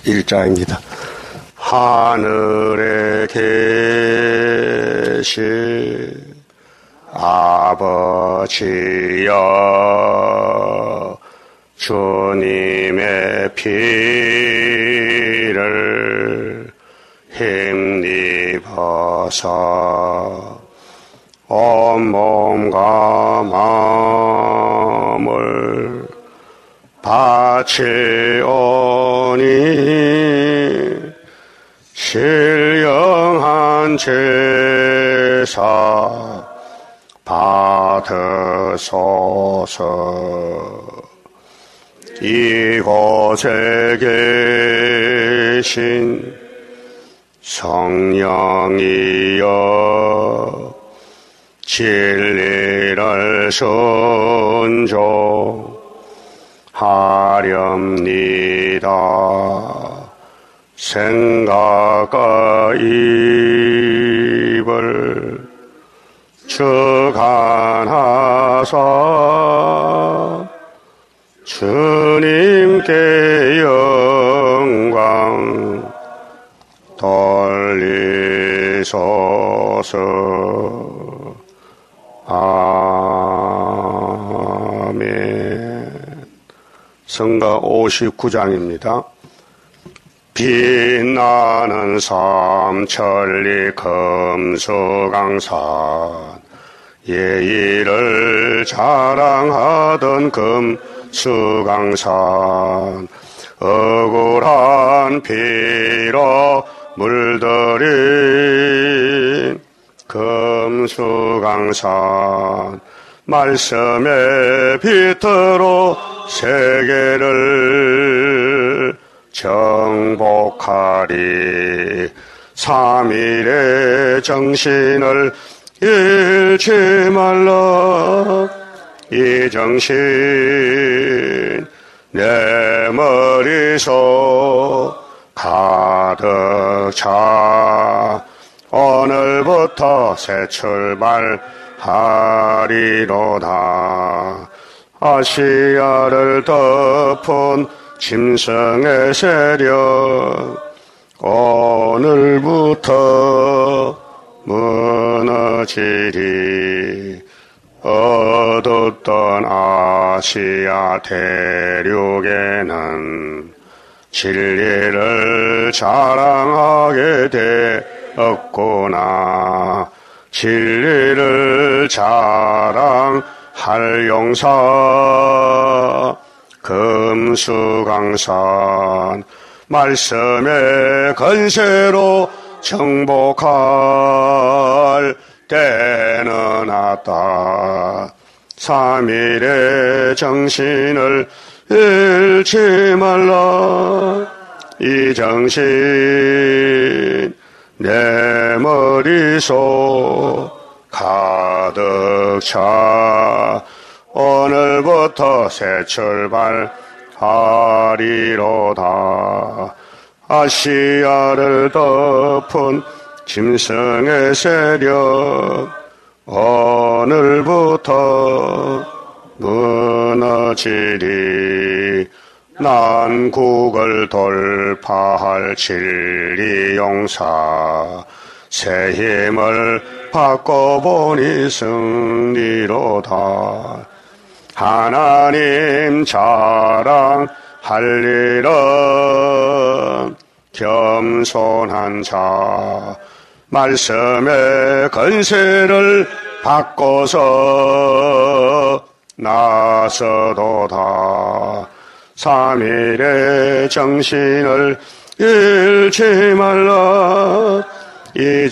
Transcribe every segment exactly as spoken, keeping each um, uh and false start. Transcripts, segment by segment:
일자입니다. 하늘에 계신 아버지여, 주님의 피를 힘입어서 온몸과 마음을 바치오니 신령한 제사 받으소서. 이곳에 계신 성령이여, 진리를 순종하렵니다. 생각과 입을 주관하사 주님께 영광 돌리소서. 아멘. 성가 오십구 장입니다. 빛나는 삼천리 금수강산, 예의를 자랑하던 금수강산, 억울한 피로 물들인 금수강산, 말씀의 빛으로 세계를 정복하리. 삼일의 정신을 잃지 말라. 이 정신 내 머리속 가득 차. 오늘부터 새 출발하리로다. 아시아를 덮은 짐승의 세력 오늘부터 무너지리. 어둡던 아시아 대륙에는 진리를 자랑하게 되었구나. 진리를 자랑할 용사 금수강산, 말씀의 건세로 정복할 때는 왔다. 삼일의 정신을 잃지 말라. 이 정신 내 머리속 가득 차. 오늘부터 새 출발하리로다. 아시아를 덮은 짐승의 세력 오늘부터 무너지리. 난국을 돌파할 진리용사, 새 힘을 바꿔보니 승리로다. 하나님 자랑할 일은 겸손한 자, 말씀의 건세를 바꿔서 나서도다. 삼일의 정신을 잃지 말라. 이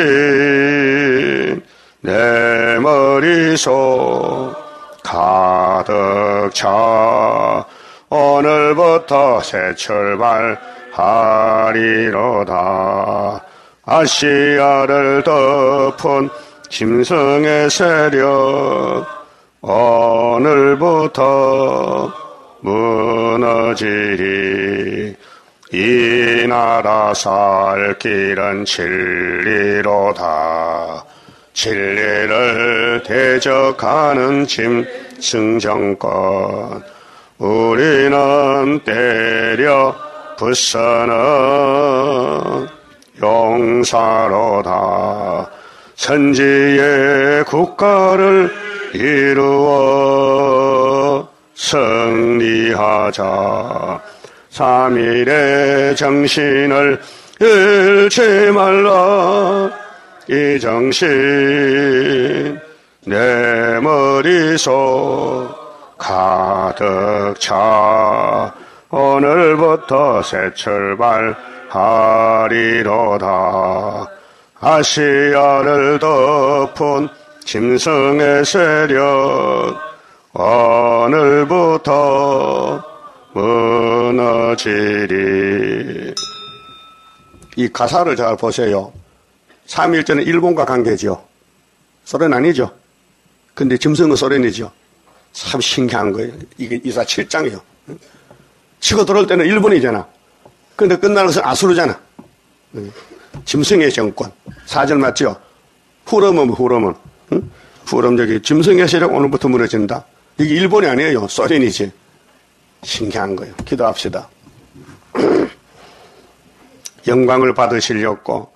정신 내 머리속 가득 차. 오늘부터 새 출발하리로다. 아시아를 덮은 짐승의 세력 오늘부터 무너지리. 이 나라 살 길은 진리로다. 진리를 대적하는 짐승 정권, 우리는 때려 부서는 용사로다. 선지의 국가를 이루어 승리하자. 삼일의 정신을 잃지 말라. 이 정신 내 머릿속 가득 차. 오늘부터 새 출발하리로다. 아시아를 덮은 짐승의 세력 오늘부터 무너지리. 이 가사를 잘 보세요. 삼일절은 일본과 관계죠. 소련 아니죠. 근데 짐승은 소련이죠. 참 신기한 거예요. 이게 이사 칠 장이에요. 치고 들어올 때는 일본이잖아. 근데 끝나는 것은 아수르잖아. 짐승의 정권. 사절 맞죠? 후렴은 후렴은. 응? 후렴 저기 짐승의 세력 오늘부터 무너진다. 이게 일본이 아니에요. 소련이지. 신기한 거예요. 기도합시다. 영광을 받으시려고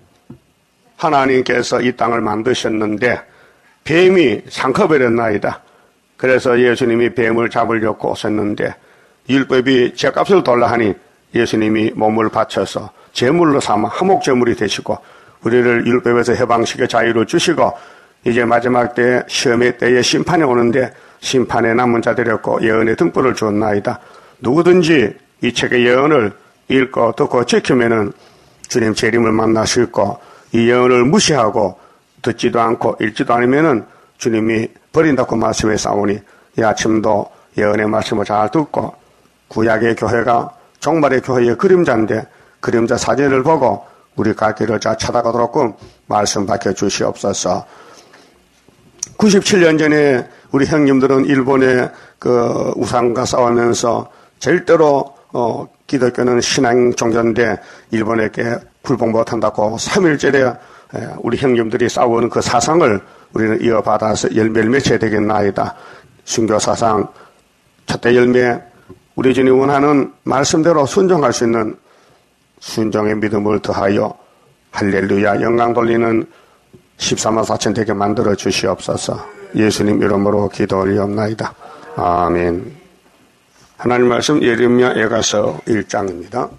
하나님께서 이 땅을 만드셨는데 뱀이 삼켜버렸나이다. 그래서 예수님이 뱀을 잡으려고 오셨는데 율법이 죗값을 돌라 하니 예수님이 몸을 바쳐서 제물로 삼아 화목제물이 되시고 우리를 율법에서 해방시켜 자유를 주시고 이제 마지막 때 시험의 때에 심판이 오는데 심판에 남은 자들이었고 예언의 등불을 주었나이다. 누구든지 이 책의 예언을 읽고 듣고 지키면은 주님 재림을 만날 수 있고 이 예언을 무시하고 듣지도 않고 읽지도 않으면은 주님이 버린다고 말씀해 싸우니 이 아침도 예언의 말씀을 잘 듣고 구약의 교회가 종말의 교회의 그림자인데 그림자 사진을 보고 우리 갈 길을 잘 찾아가도록 말씀 밝혀 주시옵소서. 구십칠 년 전에 우리 형님들은 일본의 그 우상과 싸우면서 절대로 어, 기독교는 신앙 종교인데 일본에게 불복 못한다고 삼일절에 우리 형님들이 싸우는 그 사상을 우리는 이어받아서 열매를 맺혀야 되겠나이다. 순교 사상 첫째 열매 우리 주님 원하는 말씀대로 순종할 수 있는 순종의 믿음을 더하여 할렐루야 영광 돌리는 십삼만 사천 되게 만들어 주시옵소서. 예수님 이름으로 기도 올리옵나이다. 아멘. 하나님 말씀 예레미야 에가서 일 장입니다.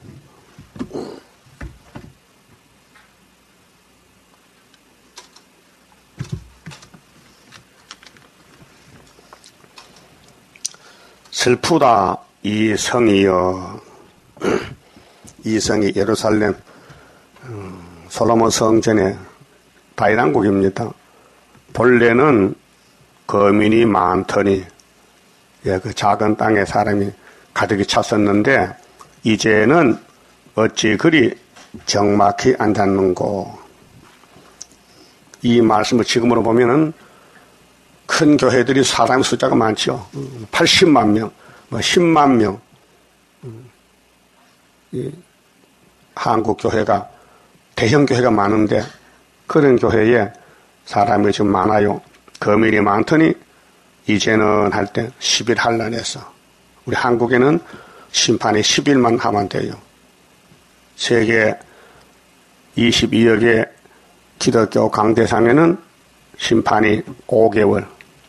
슬프다 이 성이여. 이 성이 예루살렘 솔로몬 성전의 다이랑국입니다. 본래는 거민이 많더니 예, 그 작은 땅에 사람이 가득히 찼었는데 이제는 어찌 그리 적막히 앉았는고. 이 말씀을 지금으로 보면은 큰 교회들이 사람 숫자가 많죠. 팔십만 명, 뭐 십만 명. 이 한국 교회가 대형 교회가 많은데 그런 교회에 사람이 좀 많아요. 거민이 많더니 이제는 할 때 십 일 한란해서 우리 한국에는 심판이 십 일만 하면 돼요. 세계 이십이억의 기독교 강대상에는 심판이 오 개월.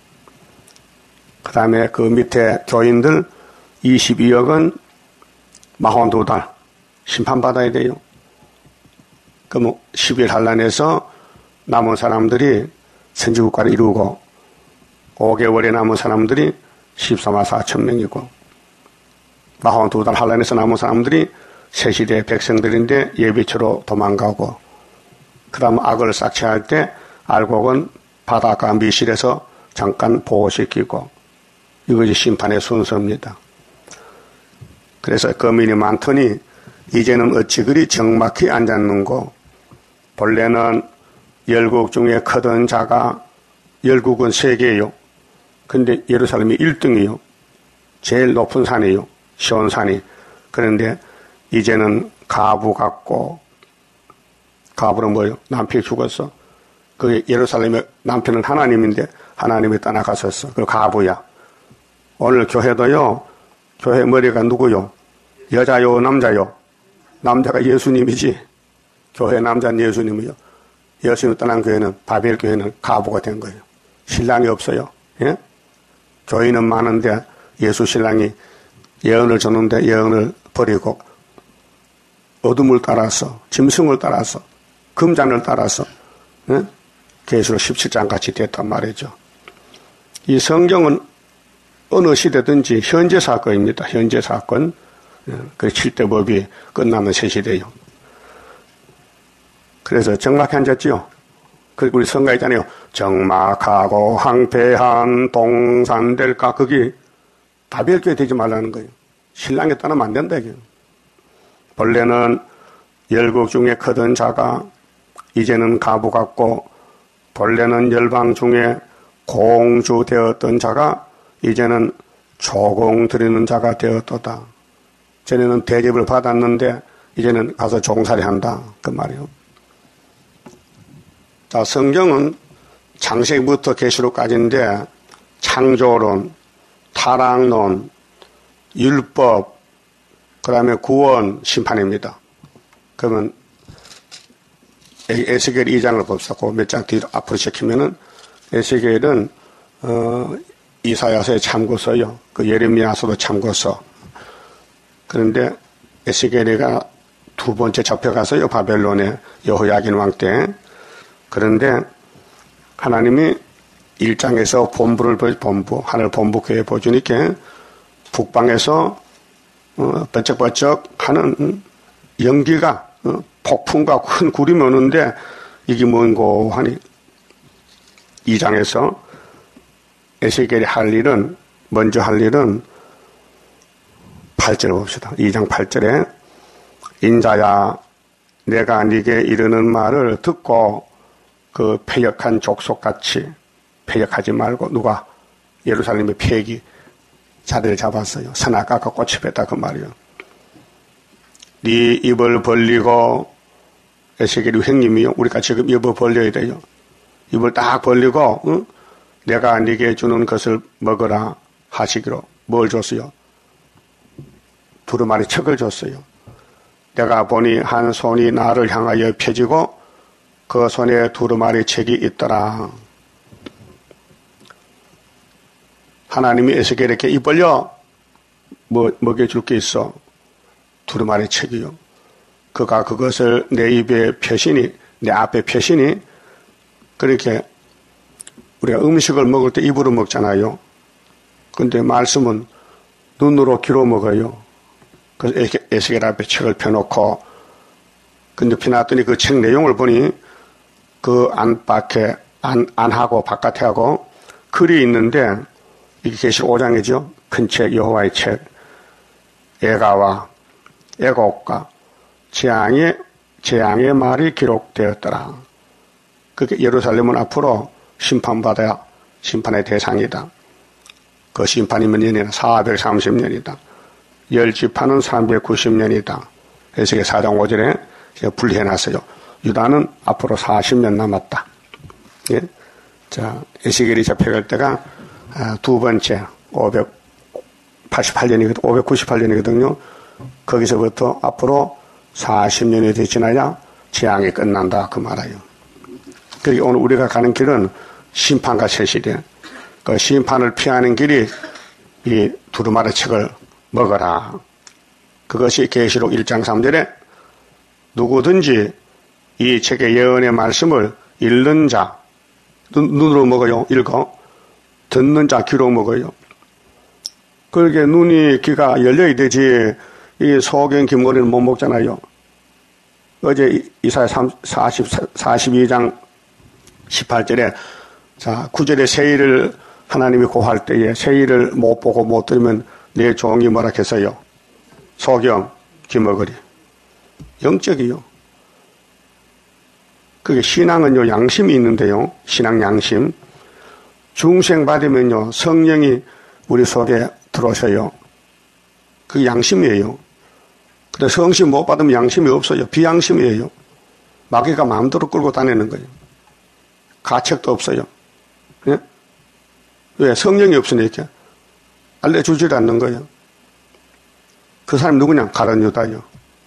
그 다음에 그 밑에 교인들 이십이억은 사십이 달 심판받아야 돼요. 그럼 십 일 한란해서 남은 사람들이 선지국가를 이루고 오 개월에 남은 사람들이 십사만 사천 명이고 사십이 달 한란에서 남은 사람들이 새 시대 백성들인데 예비처로 도망가고 그 다음 악을 삭제할 때 알곡은 바닷가 미실에서 잠깐 보호시키고 이것이 심판의 순서입니다. 그래서 거민이 많더니 이제는 어찌 그리 적막히 앉았는고. 본래는 열국 중에 크던 자가 열국은 세 개요. 근데 예루살렘이 일 등이요. 제일 높은 산이요. 시온산이. 그런데 이제는 가부 같고, 가부는 뭐예요? 남편이 죽었어. 그 예루살렘의 남편은 하나님인데 하나님이 떠나갔었어. 그 가부야. 오늘 교회도요. 교회 머리가 누구요? 여자요, 남자요? 남자가 예수님이지. 교회 남자는 예수님이요. 예수님 떠난 교회는, 바벨 교회는 가부가 된 거예요. 신랑이 없어요. 예? 교인은 많은데 예수 신랑이 예언을 줬는데 예언을 버리고 어둠을 따라서, 짐승을 따라서, 금잔을 따라서, 예? 계시록 십칠 장 같이 됐단 말이죠. 이 성경은 어느 시대든지 현재 사건입니다. 현재 사건. 그 칠 대 법이 끝나는 새 시대요. 그래서 정막히 앉았지요. 그리고 우리 성가 있잖아요. 정막하고 황폐한 동산 될까? 그게 바벨교회 되지 말라는 거예요. 신랑에 떠나면 안 된다, 이게. 본래는 열국 중에 크던 자가 이제는 가부 같고, 본래는 열방 중에 공주 되었던 자가 이제는 조공 드리는 자가 되었도다. 전에는 대접을 받았는데 이제는 가서 종살이 한다. 그 말이에요. 자, 성경은 창세기부터 계시록까지인데 창조론, 타락론, 율법, 그 다음에 구원, 심판입니다. 그러면 에스겔 이 장을 봅시다. 그 몇 장 뒤로 앞으로 시키면은 에스겔은 어, 이사야서의 참고서요. 그 예레미야서도 참고서. 그런데 에스겔이가 두 번째 잡혀가서요. 바벨론에 여호야긴 왕 때. 그런데 하나님이 일 장에서 본부를 본부, 하늘 본부 교회 보여주니까 북방에서 어, 번쩍번쩍 하는 연기가 어, 폭풍과 큰 구름이 오는데 이게 뭔고 하니 이 장에서 에스겔이 할 일은 먼저 할 일은 팔 절을 봅시다. 이 장 팔 절에 인자야 내가 네게 이르는 말을 듣고 그 패역한 족속같이 패역하지 말고 누가 예루살렘의 폐기 자리를 잡았어요. 선악과가 꽃이 폈다 그 말이요. 네 입을 벌리고 에스겔이 횡님이요. 우리가 지금 입을 벌려야 돼요. 입을 딱 벌리고 응? 내가 네게 주는 것을 먹으라 하시기로 뭘 줬어요? 두루마리 척을 줬어요. 내가 보니 한 손이 나를 향하여 펴지고 그 손에 두루마리 책이 있더라. 하나님이 에스겔에게 입 벌려 뭐, 먹여줄 게 있어. 두루마리 책이요. 그가 그것을 내 입에 펴시니 내 앞에 펴시니 그렇게 우리가 음식을 먹을 때 입으로 먹잖아요. 근데 말씀은 눈으로 귀로 먹어요. 그래서 에스겔 앞에 책을 펴놓고 근데 펴놨더니 그 책 내용을 보니 그 안팎에 안, 안하고 바깥에 하고 글이 있는데 이게 계시록 오 장이죠. 큰 책 여호와의 책 애가와 애곡과 재앙의 재앙의 말이 기록되었더라. 그게 예루살렘은 앞으로 심판받아야 심판의 대상이다. 그 심판이 몇 년이나 사백삼십 년이다. 열 지파는 삼백구십 년이다. 에스겔 사 장 오 절에 분리해놨어요. 유다는 앞으로 사십 년 남았다. 예? 자, 에스겔이 잡혀갈 때가 두 번째 오백팔십팔 년이거든, 오백구십팔 년이거든요. 거기서부터 앞으로 사십 년이 더 지나야 재앙이 끝난다. 그 말이에요. 그리고 오늘 우리가 가는 길은 심판과 세시대. 그 심판을 피하는 길이 이 두루마리 책을 먹어라. 그것이 계시록 일 장 삼 절에 누구든지 이 책의 예언의 말씀을 읽는 자, 눈, 눈으로 먹어요. 읽어. 듣는 자 귀로 먹어요. 그렇게 눈이 귀가 열려야 되지. 이 소경 김고리는 못 먹잖아요. 어제 이사야 사십이 장 십팔 절에 자 구 절에 세일을 하나님이 고할 때에 세일을 못 보고 못 들으면 내 종이 뭐라 했어요? 소경 김어거리. 영적이요. 그게 신앙은요 양심이 있는데요. 신앙 양심. 중생 받으면요 성령이 우리 속에 들어오셔요. 그게 양심이에요. 근데 성심 못 받으면 양심이 없어요. 비양심이에요. 마귀가 마음대로 끌고 다니는 거예요. 가책도 없어요. 예? 왜? 성령이 없으니까 알려주질 않는 거예요. 그 사람이 누구냐? 가룟 유다요.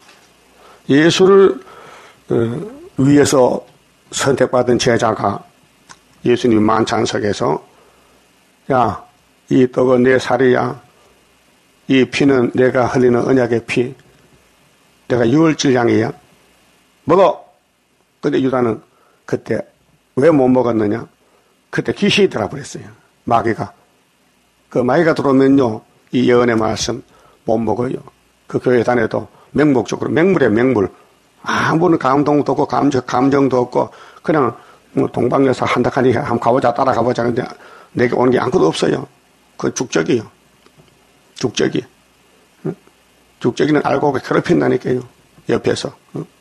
예수를 위해서 선택받은 제자가 예수님 만찬석에서 야, 이 떡은 내 살이야. 이 피는 내가 흘리는 언약의 피. 내가 유월절 양이야. 먹어. 근데 유다는 그때 왜 못 먹었느냐? 그때 귀신이 들어버렸어요. 마귀가. 그 마귀가 들어오면요, 이 예언의 말씀 못 먹어요. 그 교회 다녀도 맹목적으로, 맹물에 맹물. 아무런 감동도 없고, 감정, 감정도 없고, 그냥 뭐 동방여사 한다하니 한번 가보자, 따라가보자. 근데 내게 오는 게 아무것도 없어요. 그 죽적이요. 죽적이. 죽적이는 알고 괴롭힌다니까요. 옆에서.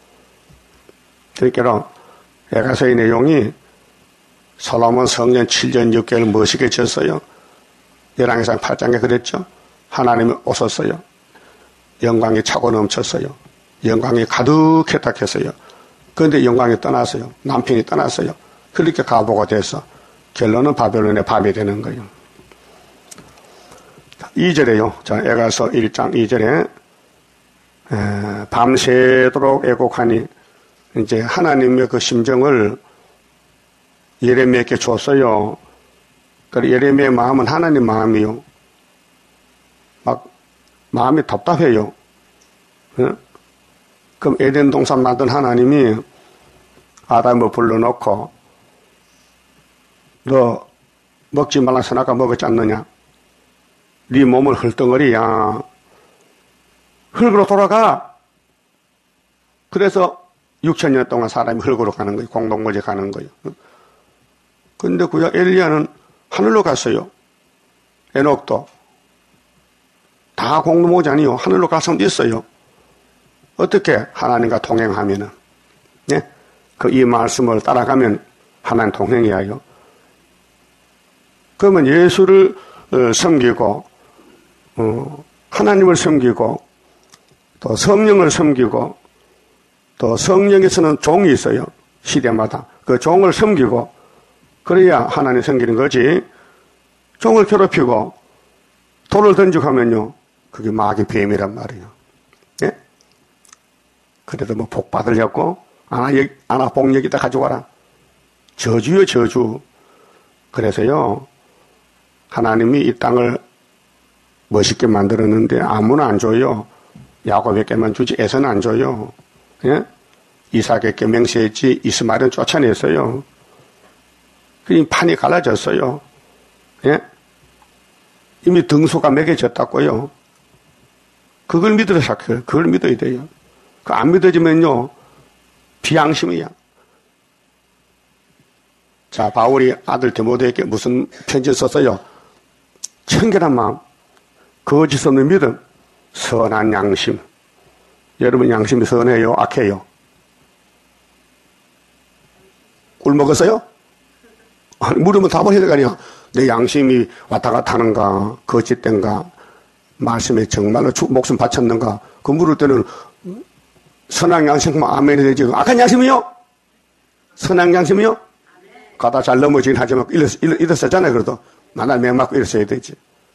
그러니까 에가서의 내용이 솔로몬 성전 칠 년 육 개월 멋있게 졌어요. 열왕기상 팔 장에 그랬죠. 하나님이 오셨어요. 영광이 차고 넘쳤어요. 영광이 가득했다 했어요. 그런데 영광이 떠났어요. 남편이 떠났어요. 그렇게 가보가 돼서 결론은 바벨론의 밤이 되는 거예요. 이 절에요. 자, 에가서 일 장 이 절에 에, 밤새도록 애곡하니 이제 하나님의 그 심정을 예레미야에게 줬어요. 그리고 예레미야의 마음은 하나님 마음이요. 막 마음이 답답해요. 예? 그럼 에덴 동산 만든 하나님이 아담을 불러놓고 너 먹지 말라 선악과 먹었지 않느냐? 네 몸을 헐덩어리야. 흙으로 돌아가. 그래서 육천 년 동안 사람이 흙으로 가는 거예요. 공동묘지 가는 거예요. 그런데 구약 엘리야는 하늘로 갔어요. 에녹도. 다 공동묘지 아니요. 하늘로 갈 사람도 있어요. 어떻게 하나님과 동행하면은, 네? 그 이 말씀을 따라가면 하나님 동행이야요. 그러면 예수를 어, 섬기고, 어, 하나님을 섬기고, 또 성령을 섬기고, 또 성령에서는 종이 있어요. 시대마다. 그 종을 섬기고, 그래야 하나님 섬기는 거지. 종을 괴롭히고, 돌을 던지고 하면요. 그게 마귀 뱀이란 말이에요. 예? 그래도 뭐 복 받으려고, 아나, 아나 복 여기다 가져와라. 저주요, 저주. 그래서요, 하나님이 이 땅을 멋있게 만들었는데 아무나 안 줘요. 야곱에게만 주지 에서는 안 줘요. 예? 이삭에게 맹세했지 이스마엘은 쫓아냈어요. 그 판이 갈라졌어요. 예? 이미 등수가 매겨졌다고요. 그걸 믿으러 시작해요. 그걸 믿어야 돼요. 그 안 믿어지면요 비양심이야. 자, 바울이 아들 디모데에게 무슨 편지 썼어요? 청결한 마음, 거짓 없는 믿음, 선한 양심. 여러분 양심이 선해요? 악해요? 꿀 먹었어요? 아니, 물으면 답을 해야 될 거 아니야. 내 양심이 왔다 갔다 하는가, 거짓된가, 말씀에 정말로 목숨 바쳤는가. 그 물을 때는 선한 양심만 아멘이 되지. 악한 양심이요? 선한 양심이요? 가다 잘 넘어지긴 하지만 일었었잖아요. 그래도 만날 맹 맞고 일었어야 되지.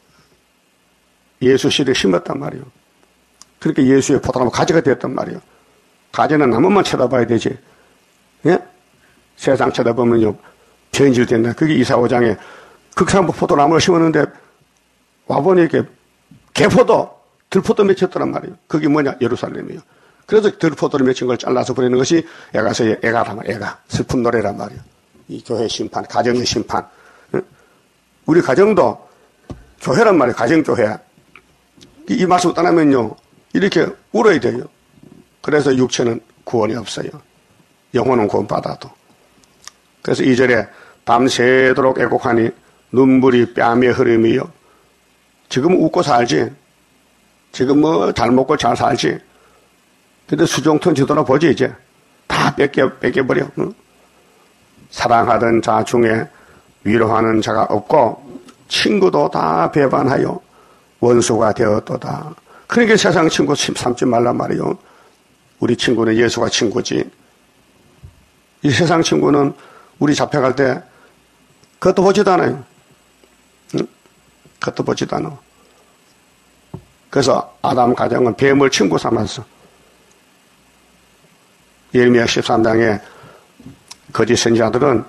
예수 씨를 심었단 말이에요. 그렇게 예수의 포도나무 가지가 되었단 말이에요. 가지는 나무만 쳐다봐야 되지. 예? 세상 쳐다보면요 변질된다. 그게 이사 오 장에 극상 포도나무를 심었는데 와보니 이렇게 개포도, 들포도 맺혔더란 말이에요. 그게 뭐냐? 예루살렘이에요. 그래서 들포도를 맺힌 걸 잘라서 버리는 것이 애가서의 애가란 말이에요. 애가. 슬픈 노래란 말이에요. 이 교회 심판, 가정의 심판. 우리 가정도 교회란 말이에요. 가정교회. 이 말씀 떠나면요. 이렇게 울어야 돼요. 그래서 육체는 구원이 없어요. 영혼은 구원받아도. 그래서 이 절에 밤새도록 애곡하니 눈물이 뺨에 흐름이요. 지금 웃고 살지. 지금 뭐 잘 먹고 잘 살지. 근데 수종턴 지도나 보지 이제. 다 뺏겨, 뺏겨버려. 응? 사랑하던 자 중에 위로하는 자가 없고 친구도 다 배반하여 원수가 되었도다. 그러니까 세상 친구 삼지 말란 말이요. 우리 친구는 예수가 친구지. 이 세상 친구는 우리 잡혀갈 때 그것도 보지도 않아요. 응? 그것도 보지도 않아. 그래서 아담 가정은 뱀을 친구 삼았어. 예레미야 십삼 장에 거짓 선지자들은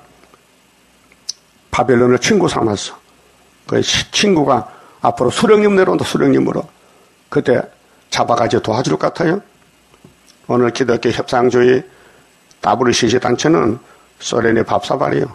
바벨론을 친구 삼았어. 그 친구가 앞으로 수령님 내려온다, 수령님으로. 그때 잡아가지고 도와줄 것 같아요. 오늘 기독교 협상주의 더블유씨씨 단체는 소련의 밥사발이에요.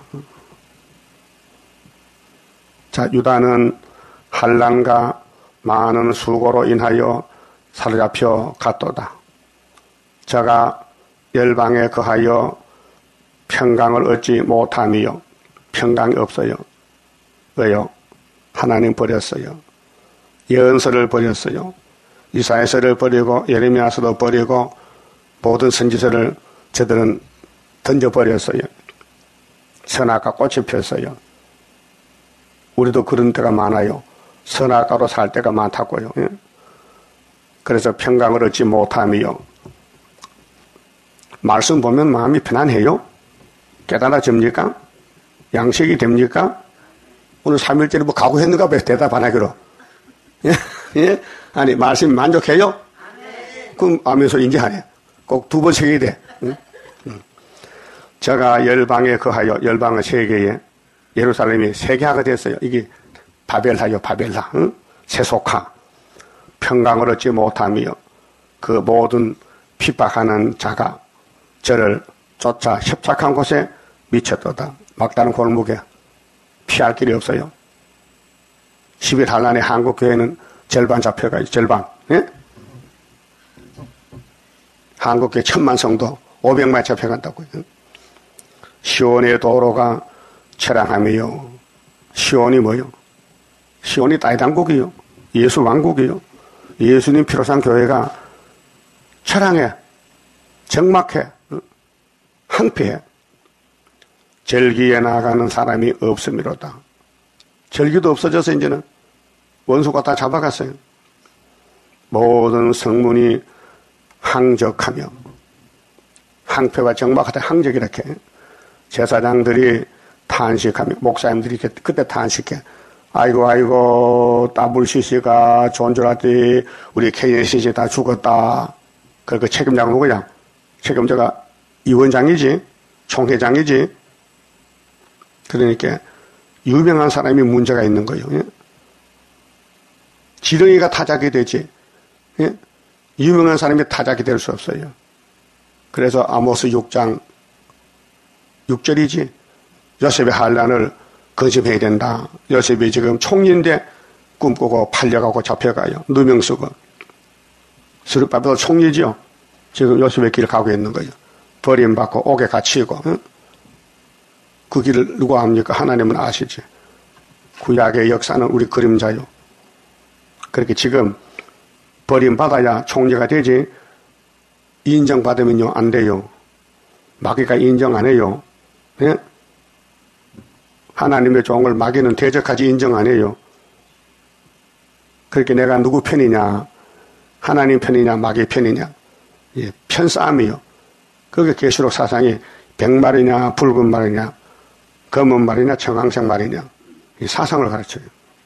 자, 유다는 한란과 많은 수고로 인하여 사로잡혀 갔도다. 저가 열방에 거하여 평강을 얻지 못함이요. 평강이 없어요. 왜요? 하나님 버렸어요. 예언서를 버렸어요. 이사야서를 버리고 예레미야서도 버리고 모든 선지서를 저들은 던져버렸어요. 선악과 꽃이 폈어요. 우리도 그런 때가 많아요. 선악과로 살 때가 많다고요. 그래서 평강을 얻지 못함이요. 말씀 보면 마음이 편안해요? 깨달아집니까? 양식이 됩니까? 오늘 삼 일째는 뭐 각오했는가 봐요. 대답 안 하기로. 예? 예? 아니, 말씀 만족해요? 그럼 아멘 소리 인지 안 해. 꼭 두 번 새겨야 돼. 응? 응. 제가 열방에 거하여, 열방의 세계에 예루살렘이 세계화가 됐어요. 이게 바벨하요, 바벨하. 응? 세속화. 평강을 얻지 못하며 그 모든 핍박하는 자가 저를 쫓아 협착한 곳에 미쳤도다. 막다른 골목에 피할 길이 없어요. 십일 한란의 한국 교회는 절반 잡혀가요. 절반. 예? 한국 교회 천만 성도 오백만 잡혀간다고요. 시온의 도로가 처량하며요. 시온이 뭐요? 시온이大당국이요. 예수 왕국이요. 예수님 피로 산 교회가 처량해. 적막해. 황폐해. 절기에 나가는 사람이 없음이로다. 절기도 없어져서 이제는 원수가 다 잡아갔어요. 모든 성문이 항적하며 항폐와 적막하다 항적이렇게 제사장들이 탄식하며 목사님들이 그때 탄식해. 아이고 아이고 더블유씨씨가 좋은 줄 알았더니 우리 케이엔씨씨 다 죽었다. 그 책임자가 누구냐? 책임자가 위원장이지 총회장이지. 그러니까 유명한 사람이 문제가 있는 거예요. 예? 지렁이가 타작이 되지. 예? 유명한 사람이 타작이 될 수 없어요. 그래서 아모스 육 장 육 절이지. 요셉의 환란을 거듭해야 된다. 요셉이 지금 총리인데 꿈꾸고 팔려가고 잡혀가요. 누명 쓰고. 스룹바벨도 총리지요. 지금 요셉의 길을 가고 있는 거예요. 버림받고 옥에 갇히고. 응? 그 길을 누가 압니까? 하나님은 아시지. 구약의 역사는 우리 그림자요. 그렇게 지금 버림받아야 총리가 되지. 인정받으면요 안 돼요. 마귀가 인정 안 해요. 예? 하나님의 종을 마귀는 대적하지 인정 안 해요. 그렇게 내가 누구 편이냐, 하나님 편이냐 마귀 편이냐, 예, 편싸움이요. 그게 계시록 사상이 백말이냐 붉은 말이냐 검은 말이냐 청황색 말이냐 이 사상을 가르쳐요.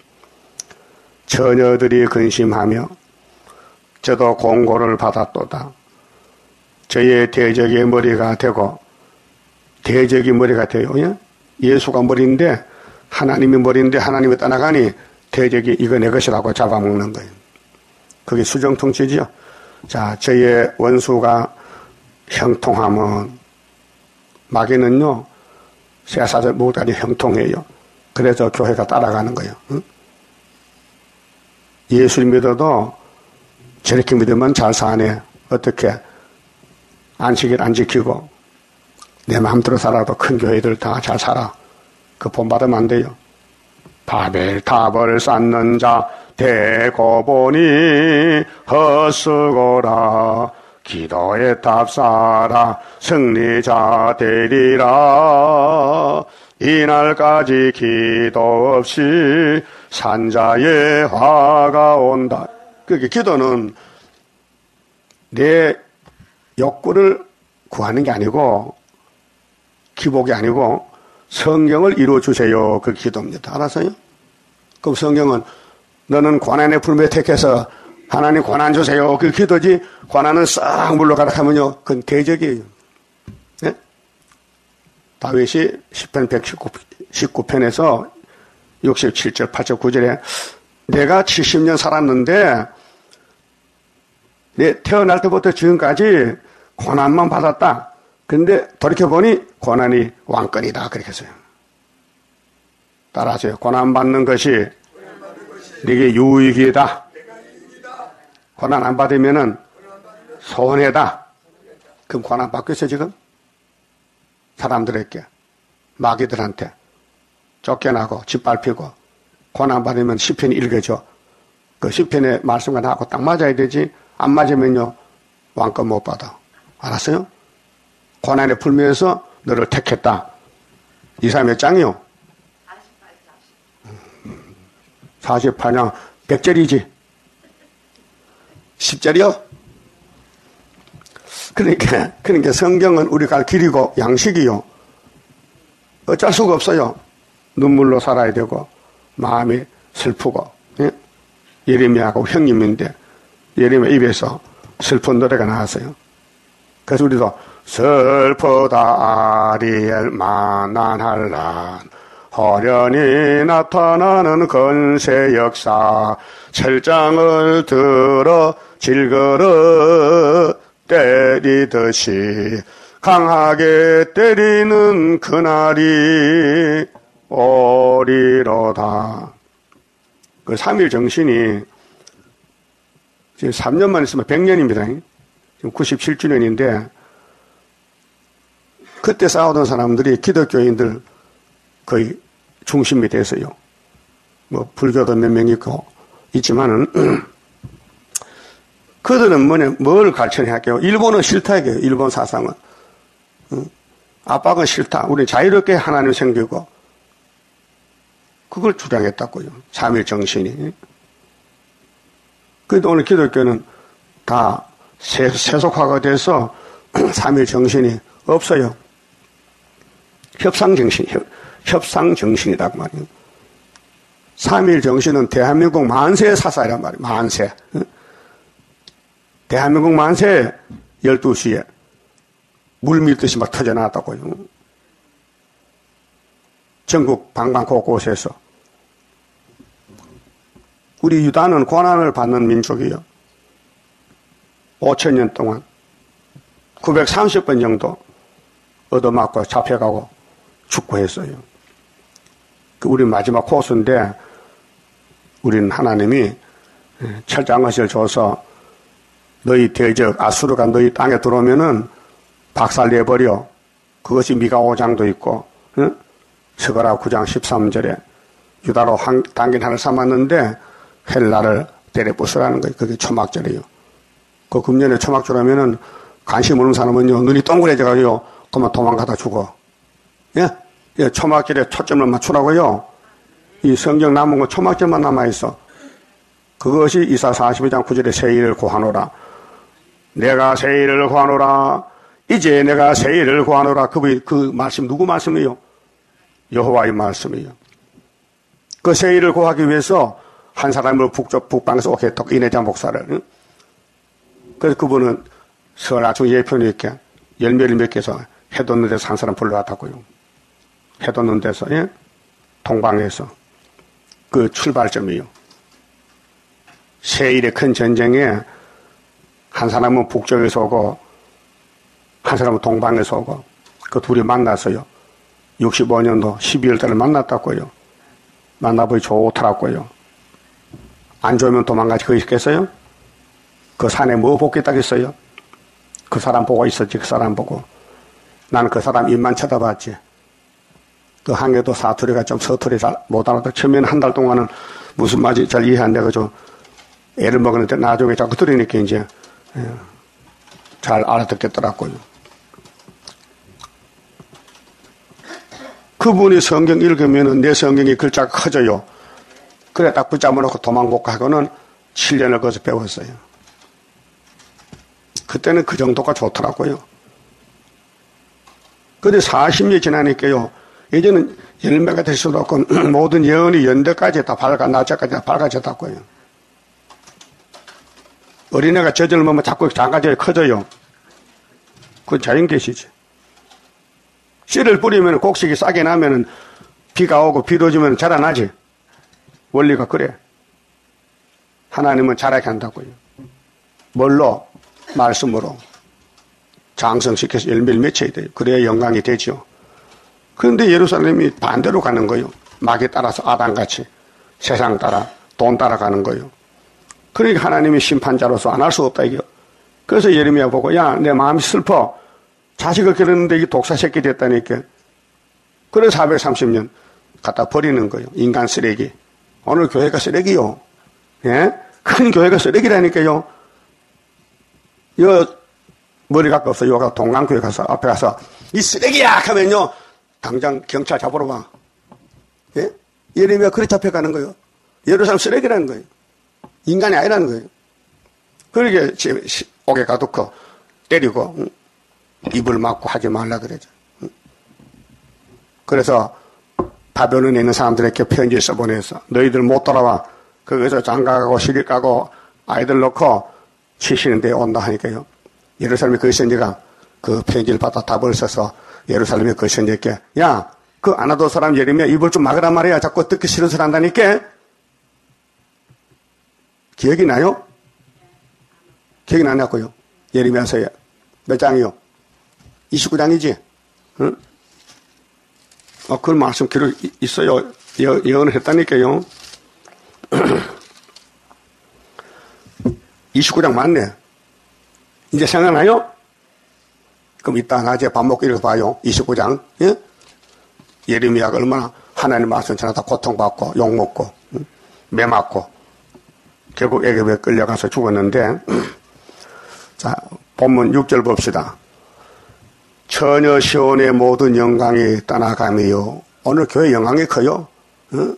처녀들이 근심하며 저도 공고를 받았도다. 저의 대적의 머리가 되고 대적이 머리가 돼요. 예? 예수가 머리인데 하나님이 머리인데 하나님이 떠나가니 대적이 이거 내 것이라고 잡아먹는 거예요. 그게 수정통치지요. 자, 저의 원수가 형통하면 마귀는요 쇠사슬 목다리 형통해요. 그래서 교회가 따라가는 거예요. 응? 예수를 믿어도 저렇게 믿으면 잘 사네. 어떻게 안식일 안 지키고 내 마음대로 살아도 큰 교회들 다 잘 살아. 그 본받으면 안 돼요. 바벨탑을 쌓는 자 대고 보니 헛수고라. 기도의 탑 쌓아라. 승리자 되리라. 이날까지 기도 없이 산자의 화가 온다. 그게 기도는 내 욕구를 구하는 게 아니고 기복이 아니고 성경을 이루어주세요. 그 기도입니다. 알았어요? 그럼 성경은 너는 고난의 풀매 택해서 하나님 고난 주세요. 그 기도지, 고난은 싹 물러가라 하면요, 그건 대적이에요. 네? 다윗이 시편 백십구 편에서 육십칠 절, 팔 절, 구 절에 내가 칠십 년 살았는데, 내 태어날 때부터 지금까지 고난만 받았다. 근데 돌이켜보니 고난이 왕권이다. 그렇게 했어요. 따라하세요. 고난받는 것이 네게 유익이다. 고난 안 받으면은 손해다. 그럼 고난 받고 있어 지금? 사람들에게, 마귀들한테 쫓겨나고 짓밟히고 고난 받으면 시편이 읽어져. 그 시편의 말씀과 나하고 딱 맞아야 되지. 안 맞으면요 왕권 못 받아. 알았어요? 고난에 풀면서 너를 택했다. 이사 몇 장이요? 사십팔 장 백 절이지. 십 절이요? 그러니까, 그러니까 성경은 우리가 갈 길이고 양식이요. 어쩔 수가 없어요. 눈물로 살아야 되고, 마음이 슬프고, 예? 예레미야하고 형님인데, 예레미야 입에서 슬픈 노래가 나왔어요. 그래서 우리도, 슬프다 아리엘 만난할란, 호련히 나타나는 건세 역사, 철장을 들어 질거러 때리듯이 강하게 때리는 그날이 오리로다. 그 삼일 정신이 지금 삼 년만 있으면 백 년입니다. 지금 구십칠 주년인데 그때 싸우던 사람들이 기독교인들 거의 중심이 돼서요. 뭐 불교도 몇 명 있고 있지만은 그들은 뭐냐, 뭘 가르쳐야 할게요. 일본은 싫다 이게요. 일본 사상은. 응? 압박은 싫다. 우리 자유롭게 하나님 섬기고 그걸 주장했다고요. 삼일 정신이. 그런데 오늘 기독교는 다 세, 세속화가 돼서 삼일 정신이 없어요. 협상 정신, 협, 협상 정신이라고 말이에요. 삼일 정신은 대한민국 만세 사사이란 말이에요. 만세. 대한민국 만세 열두 시에 물 밀듯이 막 터져나왔다고요. 전국 방방 곳곳에서. 우리 유다는 고난을 받는 민족이요. 오천 년 동안 구백삼십 번 정도 얻어맞고 잡혀가고 죽고 했어요. 우리 마지막 코스인데 우리는 하나님이 철장것을 줘서 너희 대적 아수르가 너희 땅에 들어오면은 박살내버려. 그것이 미가 오 장도 있고, 응? 스가랴 구 장 십삼 절에 유다로 한, 당긴 하늘 삼았는데 헬라를 때려 부수라는 거예요. 그게 초막절이에요. 그 금년에 초막절 하면은 관심 없는 사람은요, 눈이 동그래져가지고 그만 도망가다 죽어. 예? 예, 초막절에 초점을 맞추라고요. 이 성경 남은 거 초막절만 남아있어. 그것이 이사 사십이 장 구 절에 세일을 구하노라. 내가 세일을 구하노라. 이제 내가 세일을 구하노라. 그, 그 말씀 누구 말씀이에요? 여호와의 말씀이에요. 그 세일을 구하기 위해서 한 사람을 북쪽 북방에서 오게 했다. 이내자 목사를. 응? 그래서 그분은 설아중 예편이 있게 열매를 몇 개서 해돋는 데서 한 사람 불러왔다고요. 해돋는 데서, 예? 동방에서. 그 출발점이에요. 세일의 큰 전쟁에 한 사람은 북쪽에서 오고 한 사람은 동방에서 오고 그 둘이 만났어요. 육십오 년도 십이월 달에 만났다고요. 만나보기 좋더라고요. 안 좋으면 도망가지 그 있겠어요? 그 산에 뭐 복겠다겠어요? 그 사람 보고 있었지. 그 사람 보고. 나는 그 사람 입만 쳐다봤지. 그 한개도 사투리가 좀 서투리 잘 못 알아듣. 처음에는 한 달 동안은 무슨 말인지 잘 이해 안 돼가지고 애를 먹었는데 나중에 자꾸 들으니까 이제 잘 알아듣겠더라고요. 그분이 성경 읽으면 내 성경이 글자가 커져요. 그래 딱 붙잡아놓고 도망못 가고는 칠 년을 거기서 배웠어요. 그때는 그 정도가 좋더라고요. 근데 사십 년이 지나니까요. 이제는 열매가 될 수도 없고 모든 예언이 연대까지 다 밝아 낮에까지 다 밝아졌다고요. 어린애가 젖을먹으면 자꾸 장가져야 커져요. 그건 자연계시지. 씨를 뿌리면 곡식이 싸게 나면은 비가 오고 비도 오면 자라나지. 원리가 그래. 하나님은 자라게 한다고요. 뭘로? 말씀으로. 장성시켜서 열매를 맺혀야 돼요. 그래야 영광이 되죠. 그런데 예루살렘이 반대로 가는 거예요. 막에 따라서 아담같이 세상 따라 돈 따라가는 거예요. 그러니까 하나님이 심판자로서 안 할 수 없다 이거. 그래서 예레미야 보고 야 내 마음이 슬퍼. 자식을 기르는데 이게 독사 새끼 됐다니까. 그래서 사백삼십 년 갖다 버리는 거예요. 인간 쓰레기. 오늘 교회가 쓰레기요. 예? 큰 교회가 쓰레기라니까요. 여 머리 갖고 없어. 여가 동강교회 가서 앞에 가서 이 쓰레기야 하면요 당장 경찰 잡으러 와. 예? 예레미야 그래 잡혀가는 거예요. 예루살렘 쓰레기라는 거예요. 인간이 아니라는 거예요. 그러게 옥에 가두고 때리고 응? 입을 막고 하지 말라 그러죠. 응? 그래서 바벨론에 있는 사람들에게 편지 써보내서 너희들 못 돌아와. 거기서 장가가고 시집 가고 아이들 놓고 치시는 데 온다 하니까요. 예루살렘의 그 선지가 그 편지를 받아 답을 써서 예루살렘의 그 선지에게 야, 그 아나도 사람 예레미야 입을 좀 막으란 말이야. 자꾸 듣기 싫은 소리 한다니까. 기억이 나요? 기억이 나냐고요? 예레미야서에 몇 장이요? 이십구 장이지? 응? 어, 그 말씀 기록 있어요. 예, 예언을 했다니까요. 이십구 장 맞네. 이제 생각나요? 그럼 이따 낮에 밥 먹고 읽어봐요. 이십구 장. 예? 예레미야가 얼마나 하나님 말씀 전하다 고통받고 욕먹고 응? 매 맞고 결국 애굽에 끌려가서 죽었는데 자 본문 육 절 봅시다. 처녀 시온의 모든 영광이 떠나가며 오늘 교회 영광이 커요. 응?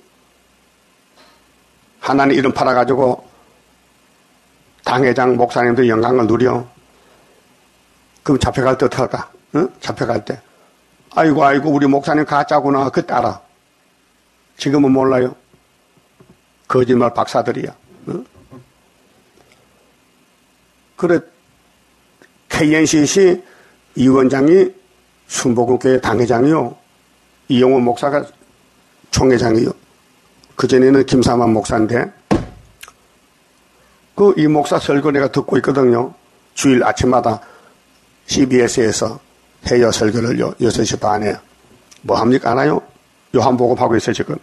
하나님 이름 팔아가지고 당회장 목사님들 영광을 누려. 그럼 잡혀갈 때 어떡할까? 응? 잡혀갈 때 아이고 아이고 우리 목사님 가짜구나 그때 알아. 지금은 몰라요. 거짓말 박사들이야. 응? 그래 케이엔씨씨 이 원장이 순복음교회 당회장이요. 이용호 목사가 총회장이요. 그전에는 김사만 목사인데 그 이 목사 설교 내가 듣고 있거든요. 주일 아침마다 씨비에스에서 해여 설교를 요, 여섯 시 반에 뭐 합니까? 알아요? 요한복음 하고 있어요 지금.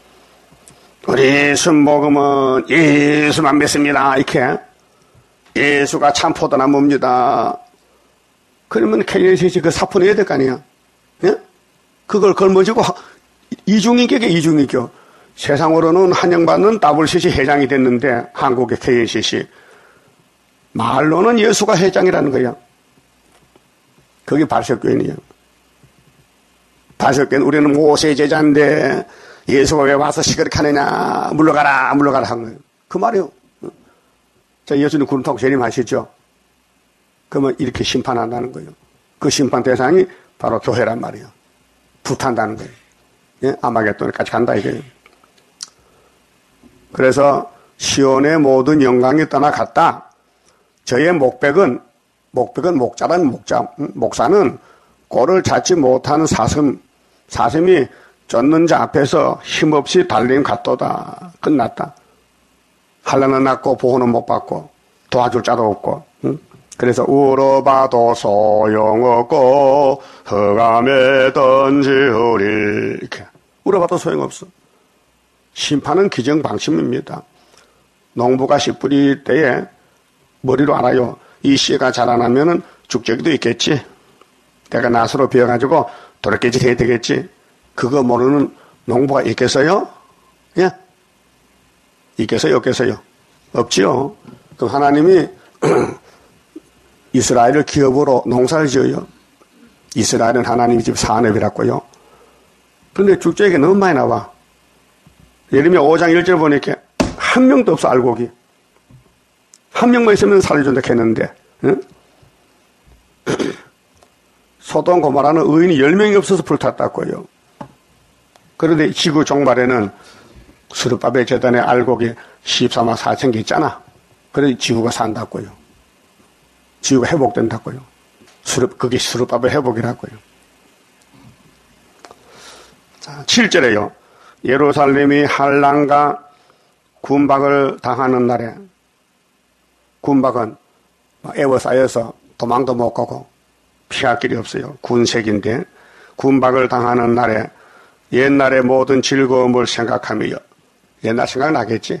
우리 순복음은 예수만 믿습니다. 이렇게 예수가 참 포도나무입니다. 그러면 케이엔씨씨 그 사표 내야 될 거 아니야? 예? 그걸 걸머지고 이중인격에 이중인격. 세상으로는 한영받는 더블유씨씨 회장이 됐는데 한국의 케이엔씨씨 말로는 예수가 회장이라는 거야. 그게 발석교인이에요. 발석교인 우리는 모세 제자인데 예수가 왜 와서 시끄럽게 하느냐 물러가라 물러가라 한 거예요. 그 말이요. 자 예수님 구름 타고 재림하시죠. 그러면 이렇게 심판한다는 거예요. 그 심판 대상이 바로 교회란 말이에요. 불탄다는 거예요. 예? 아마겟돈까지 간다 이거예요. 그래서 시온의 모든 영광이 떠나갔다. 저의 목백은 목백은 목자란 목자 목사는 꼴을 찾지 못하는 사슴 사슴이 쫓는 자 앞에서 힘없이 달림 같도다. 끝났다. 환난은 났고 보호는 못 받고 도와줄 자도 없고. 응? 그래서 울어봐도 소용없고 흑암에 던지우리 이렇게 울어봐도 소용없어. 심판은 기정방심입니다. 농부가 씨 뿌릴 때에 머리로 알아요. 이 씨가 자라나면은 죽적이도 있겠지. 내가 낫으로 비어가지고 도래깨질 해야 되겠지. 그거 모르는 농부가 있겠어요? 예? 있겠어요? 없겠어요? 없지요. 그럼 하나님이 이스라엘을 기업으로 농사를 지어요. 이스라엘은 하나님의 집 산업이라고요. 그런데 죽적이 너무 많이 나와. 예레미야 오 장 일 절 보니까 한 명도 없어 알곡이. 한 명만 있으면 살려준다 했는데 응? 소돔 고모라는 의인이 열 명이 없어서 불탔다고요. 그런데 지구 종말에는 스룹바벨 재단의 알곡이 십사만 사천 개 있잖아. 그래 지구가 산다고요. 지구가 회복된다고요. 수르, 그게 수르바벨 회복이라고요. 자, 칠 절에요. 예루살렘이 한란과 군박을 당하는 날에, 군박은 에워싸여서 도망도 못 가고 피할 길이 없어요. 군색인데, 군박을 당하는 날에 옛날의 모든 즐거움을 생각하며, 옛날 생각나겠지?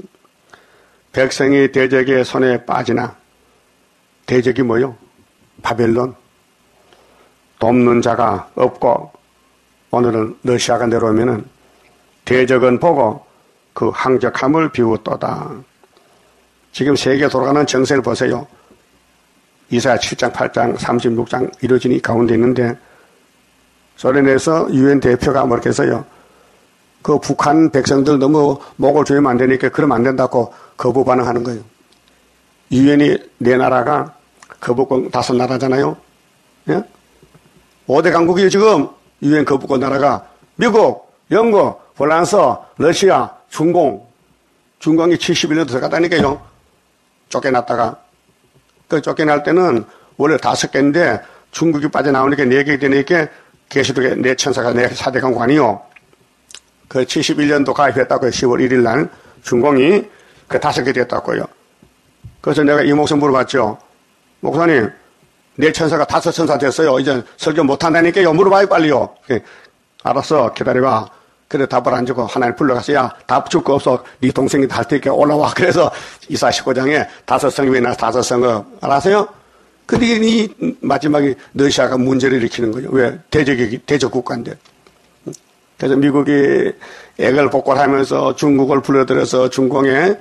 백성이 대적의 손에 빠지나, 대적이 뭐요? 바벨론. 돕는 자가 없고, 오늘은 러시아가 내려오면은 대적은 보고 그 항적함을 비웃도다. 지금 세계 돌아가는 정세를 보세요. 이사야 칠 장, 팔 장, 삼십육 장 이루어지니 가운데 있는데, 소련에서 유엔 대표가 뭐렇게 해서요. 그 북한 백성들 너무 목을 조이면 안 되니까 그러면 안 된다고 거부 반응하는 거예요. 유엔이 네 나라가 거부권 다섯 나라잖아요. 예? 오 대 강국이 지금 유엔 거부권 나라가 미국, 영국, 프랑스, 러시아, 중공. 중공이 칠십일 년도 들어갔다니까요. 쫓겨났다가. 그 쫓겨날 때는 원래 다섯 개인데 중국이 빠져나오니까 네 개 되니까 계시록에 네 천사가 네 사 대 강국 아니요. 그 칠십일 년도 가입했다고요. 시월 일일 날 중공이 그 다섯 개 됐다고요. 그래서 내가 이 목사 물어봤죠. 목사님, 네 천사가 다섯 천사 됐어요. 이제 설교 못한다니까요. 물어봐요, 빨리요. 알았어, 기다려봐. 그래, 답을 안 주고 하나님 불러가서, 야, 답 줄 거 없어. 네 동생이 할 테니까 올라와. 그래서 이사 십오 장에 다섯 성읍이 나서 다섯 성읍. 알았어요? 근데 이 마지막에 러시아가 문제를 일으키는 거죠. 왜? 대적이, 대적 국가인데. 그래서 미국이 액을 복골하면서 중국을 불러들여서 중공에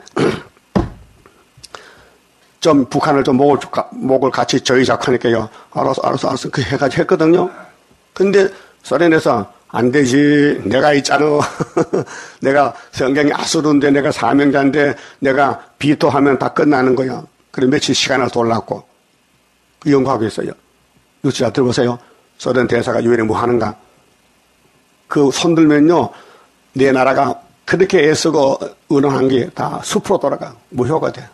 좀 북한을 좀 목을, 목을 같이 저희작하니까요. 알았어, 알았어, 알았어. 그 해가지고 했거든요. 근데 소련에서 안 되지. 내가 있잖아. 내가 성경이 아수르인데 내가 사명자인데 내가 비토하면 다 끝나는 거야. 그래 며칠 시간을 돌랐고. 그 연구하고 있어요. 유치자 들어보세요. 소련 대사가 유엔에 뭐 하는가. 그 손들면요. 내 나라가 그렇게 애쓰고 의논한 게 다 숲으로 돌아가. 무효가 돼.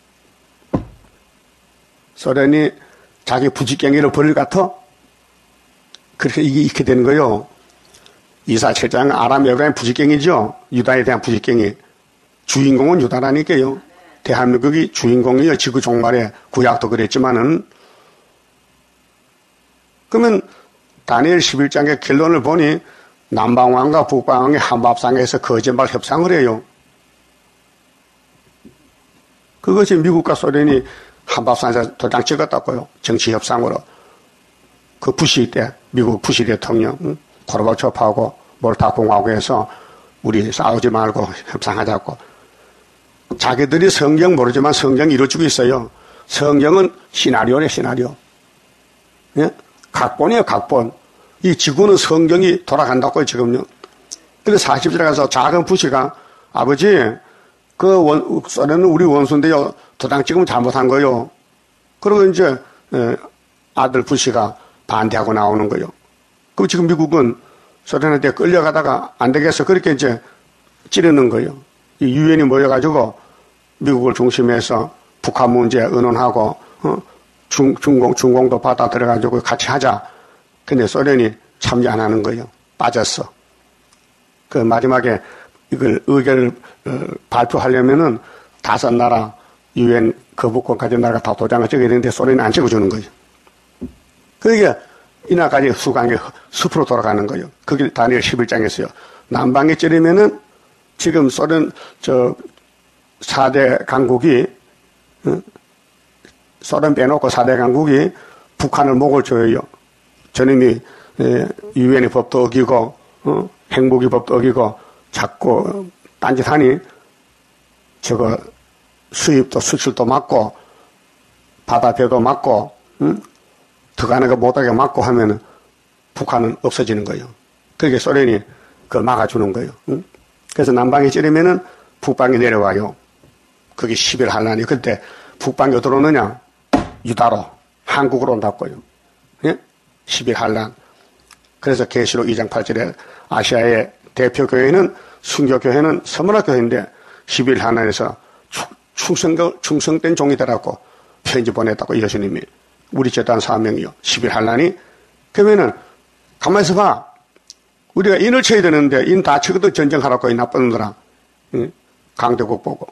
소련이 자기 부지깽이를 버릴 것 같아? 그렇게 이게 이렇게 되는 거예요. 이사 칠 장 아람 여가의 부지깽이죠. 유다에 대한 부지깽이. 주인공은 유다라니까요. 대한민국이 주인공이에요. 지구 종말에 구약도 그랬지만은. 그러면 다니엘 십일 장의 결론을 보니 남방왕과 북방왕의 한밥상에서 거짓말 협상을 해요. 그것이 미국과 소련이 한밥상에서 도장 찍었다고요. 정치 협상으로. 그 부시 때, 미국 부시 대통령, 응? 고르바초프하고 몰타 공화국에서 우리 싸우지 말고 협상하자고. 자기들이 성경 모르지만 성경이 이루어지고 있어요. 성경은 시나리오네, 시나리오. 예? 각본이에요, 각본. 이 지구는 성경이 돌아간다고요, 지금요. 근데 사십 절에 가서 작은 부시가 아버지, 그 원, 소련은 우리 원수인데요. 도장 찍으면 잘못한 거요. 그러고 이제 아들 부시가 반대하고 나오는 거요. 그럼 지금 미국은 소련한테 끌려가다가 안 되겠어. 그렇게 이제 찌르는 거예요. 이 유엔이 모여가지고 미국을 중심해서 북한 문제 의논하고, 어? 중, 중공, 중공도 받아 들어가지고 같이 하자. 근데 소련이 참여 안 하는 거예요. 빠졌어. 그 마지막에 이걸 의견을 어, 발표하려면은 다섯 나라 유엔 거부권 가진 나라가 다 도장을 찍어야 되는데 소련이 안 찍어주는 거예요. 그러니까 이날까지 수강이 숲으로 돌아가는 거예요. 그게 다니엘 십일 장에서요. 남방에 찌르면은 지금 소련 저 사 대 강국이 어? 소련 빼놓고 사 대 강국이 북한을 목을 조여요. 저놈이 유엔의 법도 어기고 어? 핵무기 법도 어기고 자꾸 딴짓하니 저거 수입도 수출도 막고 바다 배도 막고 응? 들어가는 거 못하게 막고 하면은 북한은 없어지는 거예요. 그렇게 소련이 그걸 막아주는 거예요. 응? 그래서 남방에 찌르면은 북방에 내려와요. 그게 십일 한란이 그때 북방에 들어오느냐 유다로 한국으로 온다고요. 예? 십일 한란. 그래서 계시록 이 장 팔 절에 아시아의 대표 교회는 순교교회는 서문화 교회인데 십일 한란에서 충성, 충성된 종이 되라고 편지 보냈다고 예수님이. 우리 재단 사명이요. 십 일 할라니? 그러면은, 가만히 있어 봐. 우리가 인을 쳐야 되는데, 인 다 치고도 전쟁하라고, 이 나쁜 놈들아. 응? 강대국 보고.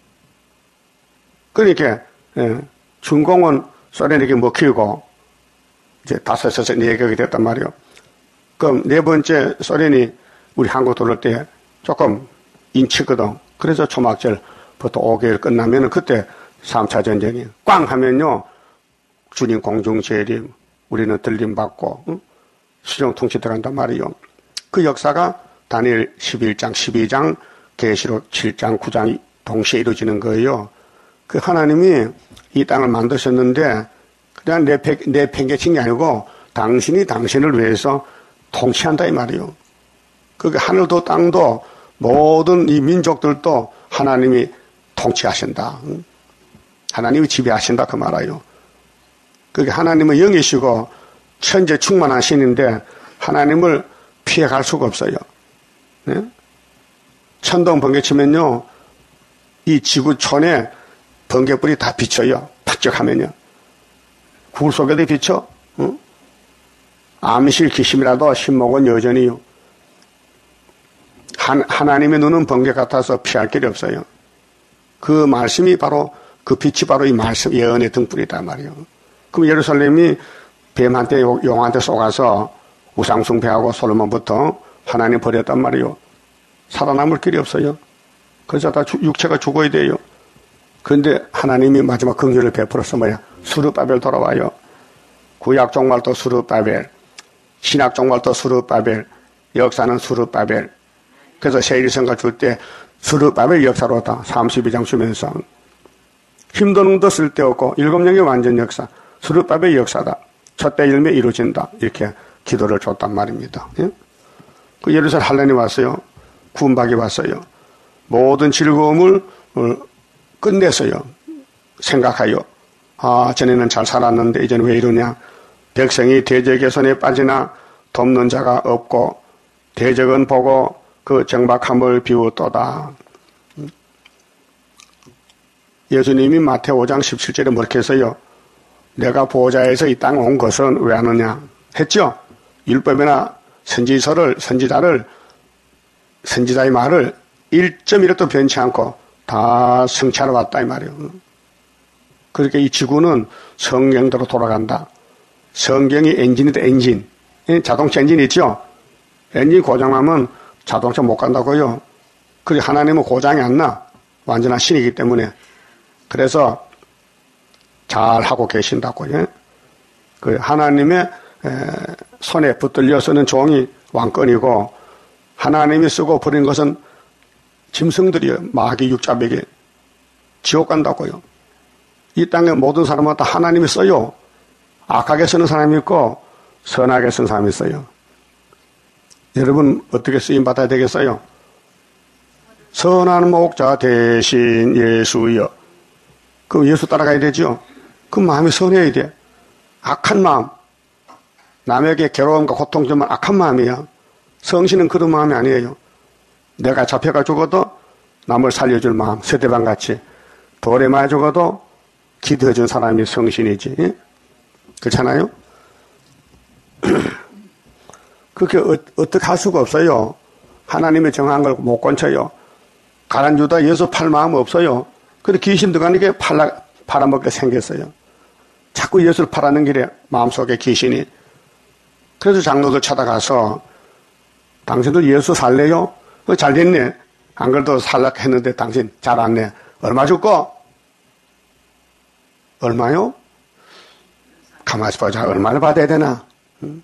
그러니까, 예, 준공은 소련에게 먹히고, 이제 다섯에서 네 개가 됐단 말이요. 그럼 네 번째 소련이 우리 한국 들어올 때 조금 인치거든. 그래서 초막절부터 오 개월 끝나면은 그때 삼 차 전쟁이 꽝 하면요. 주님 공중 재림, 우리는 들림 받고, 응? 수령 통치 들어간단 말이요. 그 역사가 다니엘 십일 장, 십이 장, 계시록 칠 장, 구 장이 동시에 이루어지는 거예요. 그 하나님이 이 땅을 만드셨는데 그냥 내, 내 팽개친 게 아니고 당신이 당신을 위해서 통치한다 이 말이요. 그 하늘도 땅도 모든 이 민족들도 하나님이 통치하신다. 하나님이 지배하신다 그 말이요. 그게 하나님은 영이시고 천재 충만한 신인데 하나님을 피해갈 수가 없어요. 네? 천둥 번개 치면요. 이 지구촌에 번개불이 다 비쳐요. 반짝하면요. 굴 속에도 비쳐. 응? 암실 기심이라도 신목은 여전히요. 한, 하나님의 눈은 번개 같아서 피할 길이 없어요. 그 말씀이 바로 그 빛이 바로 이 말씀 예언의 등불이다 말이에요. 그럼 예루살렘이 뱀한테 용한테 쏘가서 우상숭배하고 솔로몬부터 하나님 버렸단 말이에요. 살아남을 길이 없어요. 그래서 다 육체가 죽어야 돼요. 그런데 하나님이 마지막 긍휼을 베풀어서 뭐야? 수르바벨 돌아와요. 구약 종말도 수르바벨, 신약 종말도 수르바벨, 역사는 수르바벨. 그래서 세일성가 줄 때 수르바벨 역사로다. 삼십이 장 주면서 힘도 능도 쓸데없고 일곱 명의 완전 역사, 수르바벨 역사다. 첫대 일매 이루어진다. 이렇게 기도를 줬단 말입니다. 예? 그 예루살렘 할례이 왔어요. 구원박이 왔어요. 모든 즐거움을 끝냈어요. 생각하여 아 전에는 잘 살았는데 이제는 왜 이러냐. 백성이 대적의 손에 빠지나 돕는 자가 없고 대적은 보고 그 정박함을 비웃도다. 예수님이 마태오 장 십칠 절에 뭐렇게 했어요? 내가 보호자에서 이 땅 온 것은 왜 하느냐 했죠? 율법이나 선지서를 선지자를 선지자의 말을 일 점 일도 변치 않고 다 성취하러 왔다 이 말이에요. 그렇게 이 지구는 성경대로 돌아간다. 성경이 엔진이다 엔진. 자동차 엔진 있죠? 엔진 고장나면 자동차 못 간다고요. 그리고 하나님은 고장이 안 나. 완전한 신이기 때문에. 그래서 잘 하고 계신다고요. 그 하나님의 손에 붙들려 쓰는 종이 왕권이고 하나님이 쓰고 버린 것은 짐승들이요. 마귀 육자백에 지옥 간다고요. 이 땅의 모든 사람은 다 하나님이 써요. 악하게 쓰는 사람이 있고 선하게 쓰는 사람이 있어요. 여러분 어떻게 쓰임받아야 되겠어요? 선한 목자 대신 예수여. 그럼 예수 따라가야 되죠. 그 마음이 선해야 돼. 악한 마음. 남에게 괴로움과 고통 주면 악한 마음이야. 성신은 그런 마음이 아니에요. 내가 잡혀가 죽어도 남을 살려줄 마음. 세대방같이. 돌에 맞아 죽어도 기도해준 사람이 성신이지. 예? 그렇잖아요? 그렇게 어, 어떻게 할 수가 없어요. 하나님의 정한 걸 못 건쳐요. 가난주다 예수 팔 마음 없어요. 그래서 귀신 들어가는 팔라, 팔아먹게 생겼어요. 자꾸 예수를 팔아는 길에 마음속에 귀신이. 그래서 장로들 찾아가서 당신들 예수 살래요? 어, 잘 됐네. 안 그래도 살라고 했는데 당신 잘 안네. 얼마 줄까? 얼마요? 가만히 보자. 얼마를 받아야 되나? 응?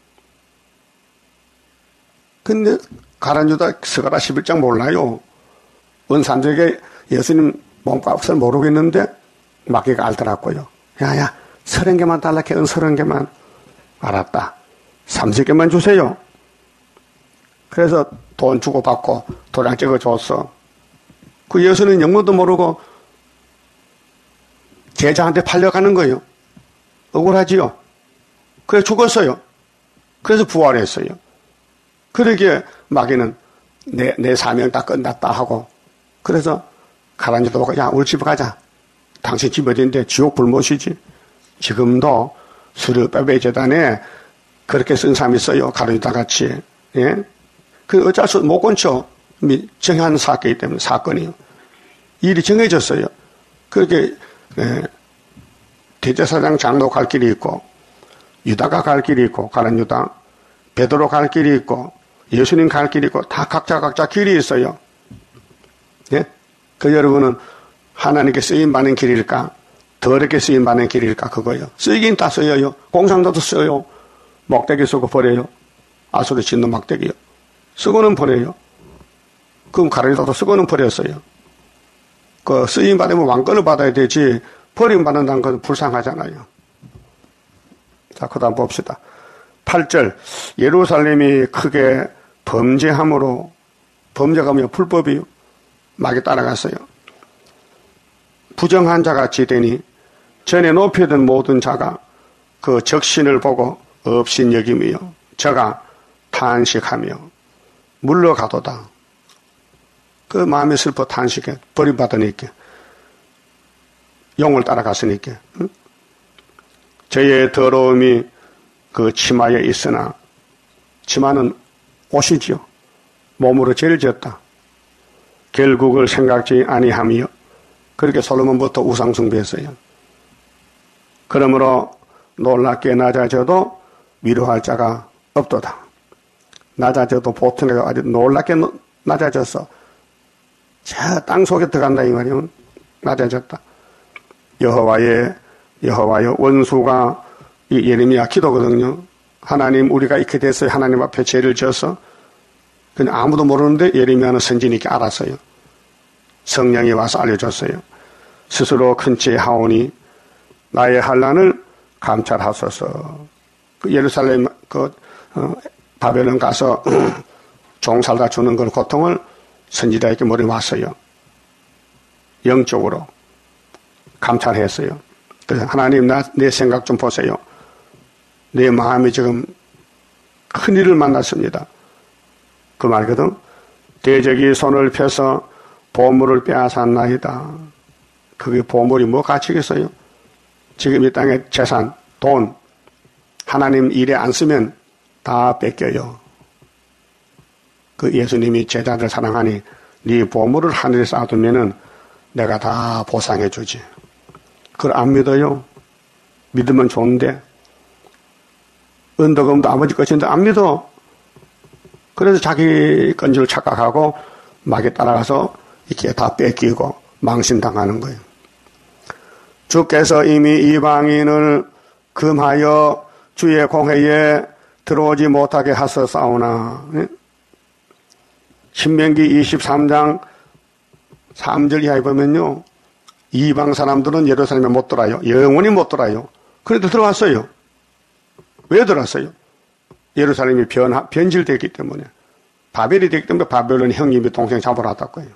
근데 가란유다 스가랴 십일 장 몰라요. 은산적에 예수님 몸값을 모르겠는데 마귀가 알더라고요. 야야 서른 개만 달라게 은 서른 개만. 알았다. 삼십 개만 주세요. 그래서 돈 주고 받고 도장 찍어 줬어. 그 예수는 영문도 모르고 제자한테 팔려가는 거예요. 억울하지요. 그래 죽었어요. 그래서 부활했어요. 그러기에 마귀는 내, 내 사명 다 끝났다 하고 그래서 가라앉아도 보고 야 우리 집에 가자. 당신 집 어딘데 지옥 불못이지. 지금도 수르 빼빼 재단에 그렇게 쓴 사람이 있어요. 가르치다 같이. 예? 그 어쩔 수 못 건쳐. 정한 사건이기 때문에 사건이요. 일이 정해졌어요. 그렇게 예, 대제사장 장로 갈 길이 있고 유다가 갈 길이 있고 가룟 유다, 베드로 갈 길이 있고 예수님 갈 길이 있고 다 각자 각자 길이 있어요. 예? 그 여러분은 하나님께 쓰임받는 길일까? 더럽게 쓰임받는 길일까? 그거요. 쓰이긴 다 써요. 공상도도 써요. 막대기 쓰고 버려요. 아수르 짓는 막대기요. 쓰고는 버려요. 그럼 가르치다도 쓰고는 버렸어요. 그 쓰임받으면 왕권을 받아야 되지 버림받는다는 건 불쌍하잖아요. 자, 그 다음 봅시다. 팔 절 예루살렘이 크게 범죄함으로 범죄가 뭐냐 불법이요. 막이 따라갔어요. 부정한 자같이 되니 전에 높이던 모든 자가 그 적신을 보고 업신 여김이요. 저가 탄식하며 물러가도다. 그 마음이 슬퍼 탄식해. 버림받으니까. 용을 따라갔으니까. 응? 저의 더러움이 그 치마에 있으나 치마는 옷이지요. 몸으로 죄를 지었다. 결국을 생각지 아니하며 그렇게 솔로몬부터 우상숭배했어요. 그러므로 놀랍게 낮아져도 위로할 자가 없도다. 낮아져도 보통 내가 아주 놀랍게 낮아졌어. 저 땅 속에 들어간다 이 말이면 낮아졌다. 여호와의 여호와의 원수가 이 예레미야 기도거든요. 하나님 우리가 이렇게 됐어요. 하나님 앞에 죄를 지어서 그냥 아무도 모르는데 예레미야는 선지니까 알았어요. 성령이 와서 알려줬어요. 스스로 큰 죄하오니 나의 환난을 감찰하소서. 그 예루살렘 그 어, 바벨론 가서 종 살다 주는 그 고통을 선지자에게 머리 왔어요. 영적으로 감찰했어요. 그래서 하나님 나, 내 생각 좀 보세요. 내 마음이 지금 큰일을 만났습니다. 그 말거든. 대적이 손을 펴서 보물을 빼앗았나이다. 그게 보물이 뭐 가치겠어요? 지금 이 땅의 재산, 돈, 하나님 일에 안 쓰면 다 뺏겨요. 그 예수님이 제자들 사랑하니 네 보물을 하늘에 쌓아두면은 내가 다 보상해 주지. 그걸 안 믿어요? 믿으면 좋은데 은덕음도 아버지 것인데 안 믿어. 그래서 자기 건 줄 착각하고 막에 따라가서 이렇게 다 뺏기고 망신당하는 거예요. 주께서 이미 이방인을 금하여 주의 공회에 들어오지 못하게 하셨사오나. 신명기 이십삼 장 삼 절 이하에 보면요. 이방 사람들은 예루살렘에 못 들어와요. 영원히 못 들어와요. 그래도 들어왔어요. 왜 들어왔어요? 예루살렘이 변, 변질됐기 때문에. 바벨이 됐기 때문에 바벨론 형님이 동생 잡으러 왔다고 거예요.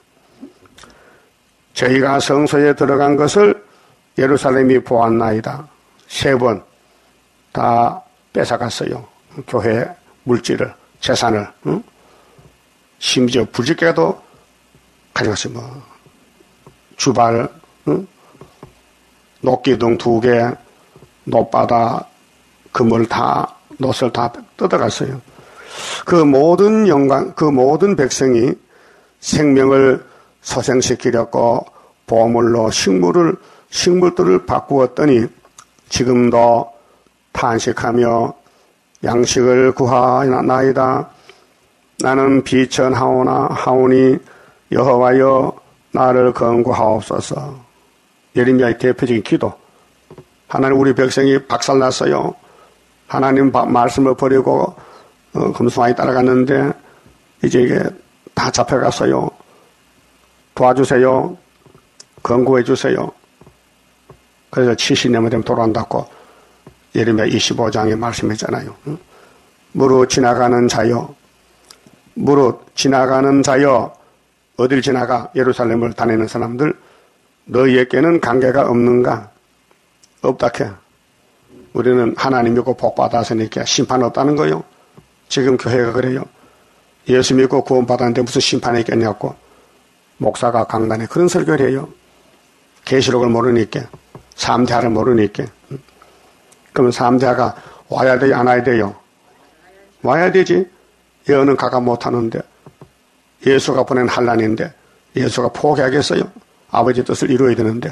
저희가 성소에 들어간 것을 예루살렘이 보았나이다. 세 번 다 뺏어갔어요. 교회 물질을, 재산을. 응? 심지어 불집게도 가져갔어요. 뭐 주발, 응? 녹기둥 두 개, 노바다, 금을 다, 놋을 다 뜯어갔어요. 그 모든 영광, 그 모든 백성이 생명을 소생시키려고 보물로 식물을, 식물들을 바꾸었더니 지금도 탄식하며 양식을 구하나이다. 나는 비천하오나 하오니 여호와여 나를 건구하옵소서. 예레미야의 대표적인 기도. 하나님 우리 백성이 박살났어요. 하나님 말씀을 버리고 어, 금수왕이 따라갔는데 이제 이게 다 잡혀갔어요. 도와주세요. 건구해 주세요. 그래서 칠십 년만 되면 돌아온다고 예레미야 이십오 장에 말씀했잖아요. 무릇 지나가는 자여, 무릇 지나가는 자여, 어딜 지나가? 예루살렘을 다니는 사람들, 너희에게는 관계가 없는가? 없다 캐. 우리는 하나님 믿고 복 받았으니까 심판 없다는 거요. 지금 교회가 그래요. 예수 믿고 구원 받았는데 무슨 심판이 있겠냐고 목사가 강단에 그런 설교를 해요. 계시록을 모르니까, 삼대하를 모르니까. 그러면 삼대하가 와야 돼요, 안 와야 돼요? 와야 되지. 예언은 가까 못하는데, 예수가 보낸 환난인데 예수가 포기하겠어요? 아버지 뜻을 이루어야 되는데.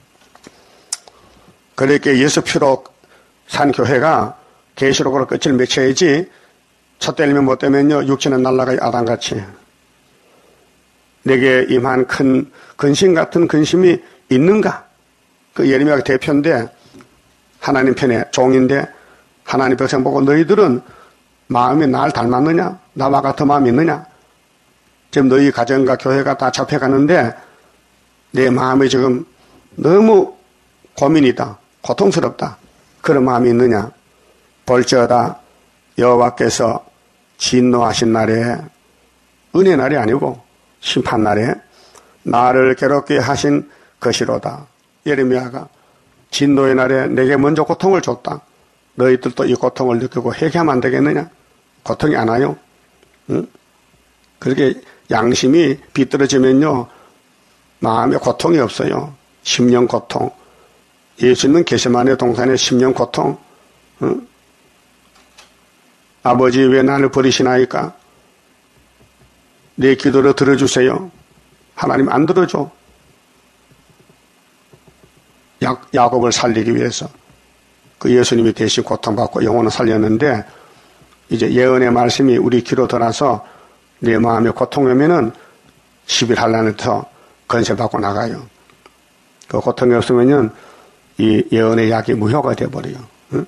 그러니까 예수 피로 산 교회가 계시록으로 끝을 맺혀야지, 첫 때리면 못 되면요, 육체는 날아가요, 아담같이. 내게 임한 큰 근심 같은 근심이 있는가? 그 예레미야가 대표인데, 하나님 편에 종인데, 하나님 백성 보고 너희들은 마음이 날 닮았느냐? 나와 같은 마음이 있느냐? 지금 너희 가정과 교회가 다 잡혀가는데 내 마음이 지금 너무 고민이다, 고통스럽다, 그런 마음이 있느냐? 볼지어다 여호와께서 진노하신 날에, 은혜 날이 아니고 심판 날에 나를 괴롭게 하신 것이로다. 예레미야가 진노의 날에 내게 먼저 고통을 줬다. 너희들도 이 고통을 느끼고 회개하면 안 되겠느냐? 고통이 안 와요? 응? 그렇게 양심이 비뚤어지면요, 마음에 고통이 없어요. 심령 고통. 예수님은 게세마네 동산의 심령 고통. 응? 아버지 왜 나를 버리시나이까? 내 기도를 들어주세요. 하나님 안 들어줘. 야, 야곱을 살리기 위해서 그 예수님이 대신 고통받고 영혼을 살렸는데, 이제 예언의 말씀이 우리 귀로 들어서 내 마음에 고통이 오면은 십일 한란을 더 건세받고 나가요. 그 고통이 없으면은 이 예언의 약이 무효가 되어버려요. 응?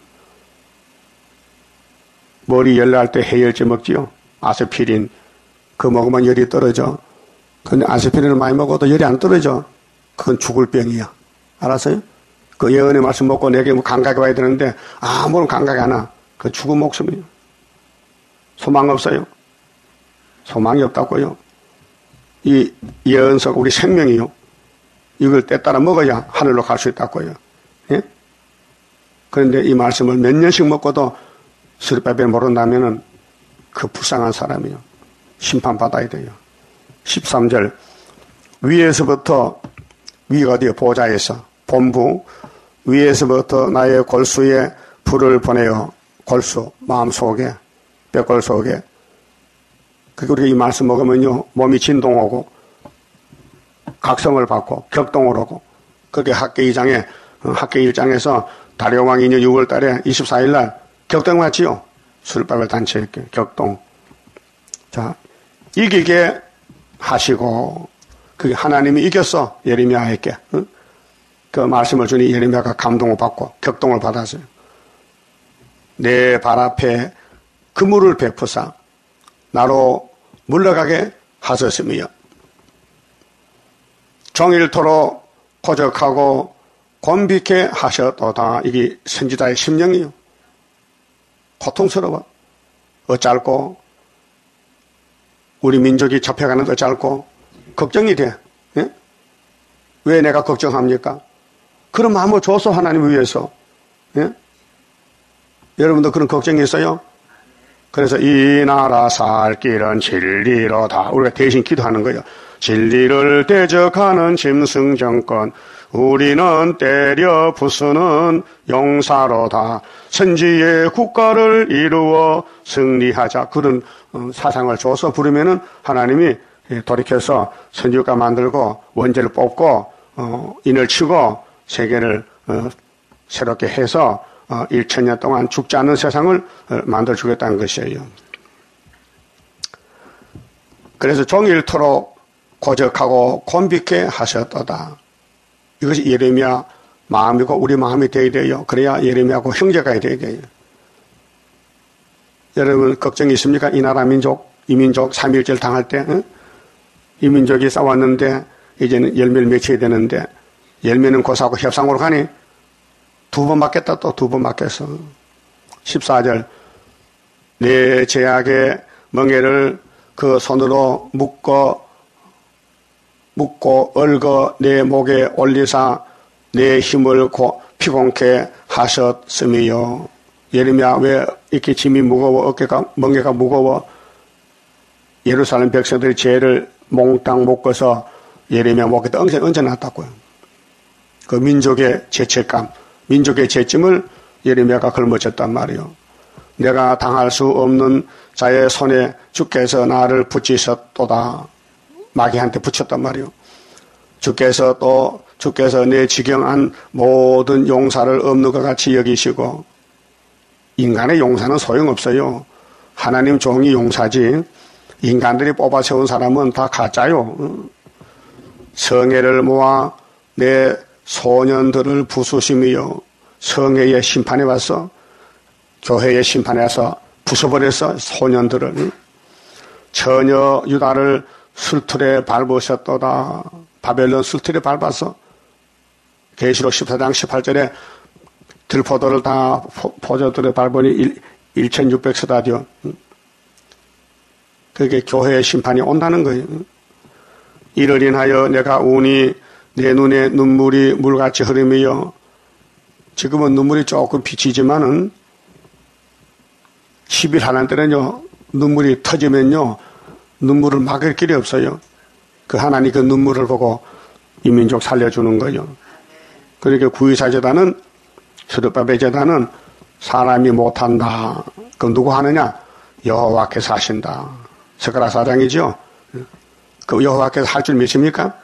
머리 열 날 때 해열제 먹지요. 아스피린. 그 먹으면 열이 떨어져. 근데 아스피린을 많이 먹어도 열이 안 떨어져. 그건 죽을 병이야. 알았어요? 그 예언의 말씀 먹고 내게 뭐 감각이 와야 되는데 아무런 감각이 안 와. 그 죽은 목숨이에요. 소망 없어요. 소망이 없다고요. 이 예언석 우리 생명이요. 이걸 때따라 먹어야 하늘로 갈 수 있다고요. 예? 그런데 이 말씀을 몇 년씩 먹고도 스리바벨 모른다면은 그 불쌍한 사람이요. 심판받아야 돼요. 십삼 절. 위에서부터, 위가 어디요? 보좌에서. 본부. 위에서부터 나의 골수에 불을 보내어. 골수. 마음속에. 뼈골 속에. 그리고 우리가 이 말씀 먹으면요, 몸이 진동하고, 각성을 받고, 격동을 하고, 그렇게 학계 이 장에, 학계 일 장에서 다리오왕 이 년 유월 달에 이십사 일 날 격동 맞지요? 술밥을 단체에 격동. 자, 이기게 하시고, 그게 하나님이 이겼어. 예레미야에게. 응? 그 말씀을 주니 예레미야가 감동을 받고, 격동을 받았어요. 내 발 앞에 그물을 베푸사 나로 물러가게 하셨으며 종일토록 고적하고 곤비케 하셨도다. 이게 선지자의 심령이요. 고통스러워. 어쩔고 우리 민족이 잡혀가는 어쩔고 걱정이 돼. 예? 왜 내가 걱정합니까? 그런 마음을 줘서 하나님을 위해서. 예? 여러분도 그런 걱정이 있어요? 그래서 이 나라 살 길은 진리로다. 우리가 대신 기도하는 거예요. 진리를 대적하는 짐승 정권, 우리는 때려 부수는 용사로다. 선지의 국가를 이루어 승리하자. 그런 사상을 줘서 부르면은 하나님이 돌이켜서 선지국가 만들고 원죄를 뽑고 어, 인을 치고 세계를 어, 새롭게 해서 어, 일천 년 동안 죽지 않는 세상을 만들어 주겠다는 것이에요. 그래서 종일토록 고적하고 곤비케 하셨도다. 이것이 예레미야 마음이고 우리 마음이 되어야 돼요. 그래야 예레미야하고 형제가 돼야 돼요. 여러분 걱정이 있습니까? 이 나라 민족, 이 민족 삼일절 당할 때 응? 이 민족이 싸웠는데 이제는 열매를 맺혀야 되는데 열매는 고사하고 협상으로 가니 두 번 맞겠다. 또 두 번 맞겠어. 십사 절. 내 제약의 멍에를 그 손으로 묶어 묶고 얽어 내 목에 올리사 내 힘을 고, 피곤케 하셨으며. 예레미야 왜 이렇게 짐이 무거워? 어깨가 멍에가 무거워? 예루살렘 백성들이 죄를 몽땅 묶어서 예레미야 목에다 얹어놨다고요. 그 민족의 죄책감, 민족의 죄짐을 예레미야가 걸머졌단 말이요. 내가 당할 수 없는 자의 손에 주께서 나를 붙이셨도다. 마귀한테 붙였단 말이요. 주께서 또 주께서 내 지경한 모든 용사를 없는 것 같이 여기시고, 인간의 용사는 소용없어요. 하나님 종이 용사지 인간들이 뽑아 세운 사람은 다 가짜요. 성회를 모아 내 소년들을 부수심이요. 성회의 심판에 와서, 교회의 심판에 와서 부숴버렸어. 소년들을. 처녀 유다를 술틀에 밟으셨도다. 바벨론 술틀에 밟아서 계시록 십사 장 십팔 절에 들포도를 다 포도들에 밟으니 천육백 스타디온. 그게 교회의 심판이 온다는 거예요. 이를 인하여 내가 우니 내 눈에 눈물이 물같이 흐름이요. 지금은 눈물이 조금 비치지만은 십 일 하는 때는요, 눈물이 터지면요, 눈물을 막을 길이 없어요. 그 하나님 그 눈물을 보고 이 민족 살려주는 거예요. 그러니까 구이사 제단은, 스룹바벨 제단은 사람이 못한다. 그럼 누구 하느냐? 여호와께서 하신다. 스가랴 사 장이죠. 그 여호와께서 할 줄 믿습니까?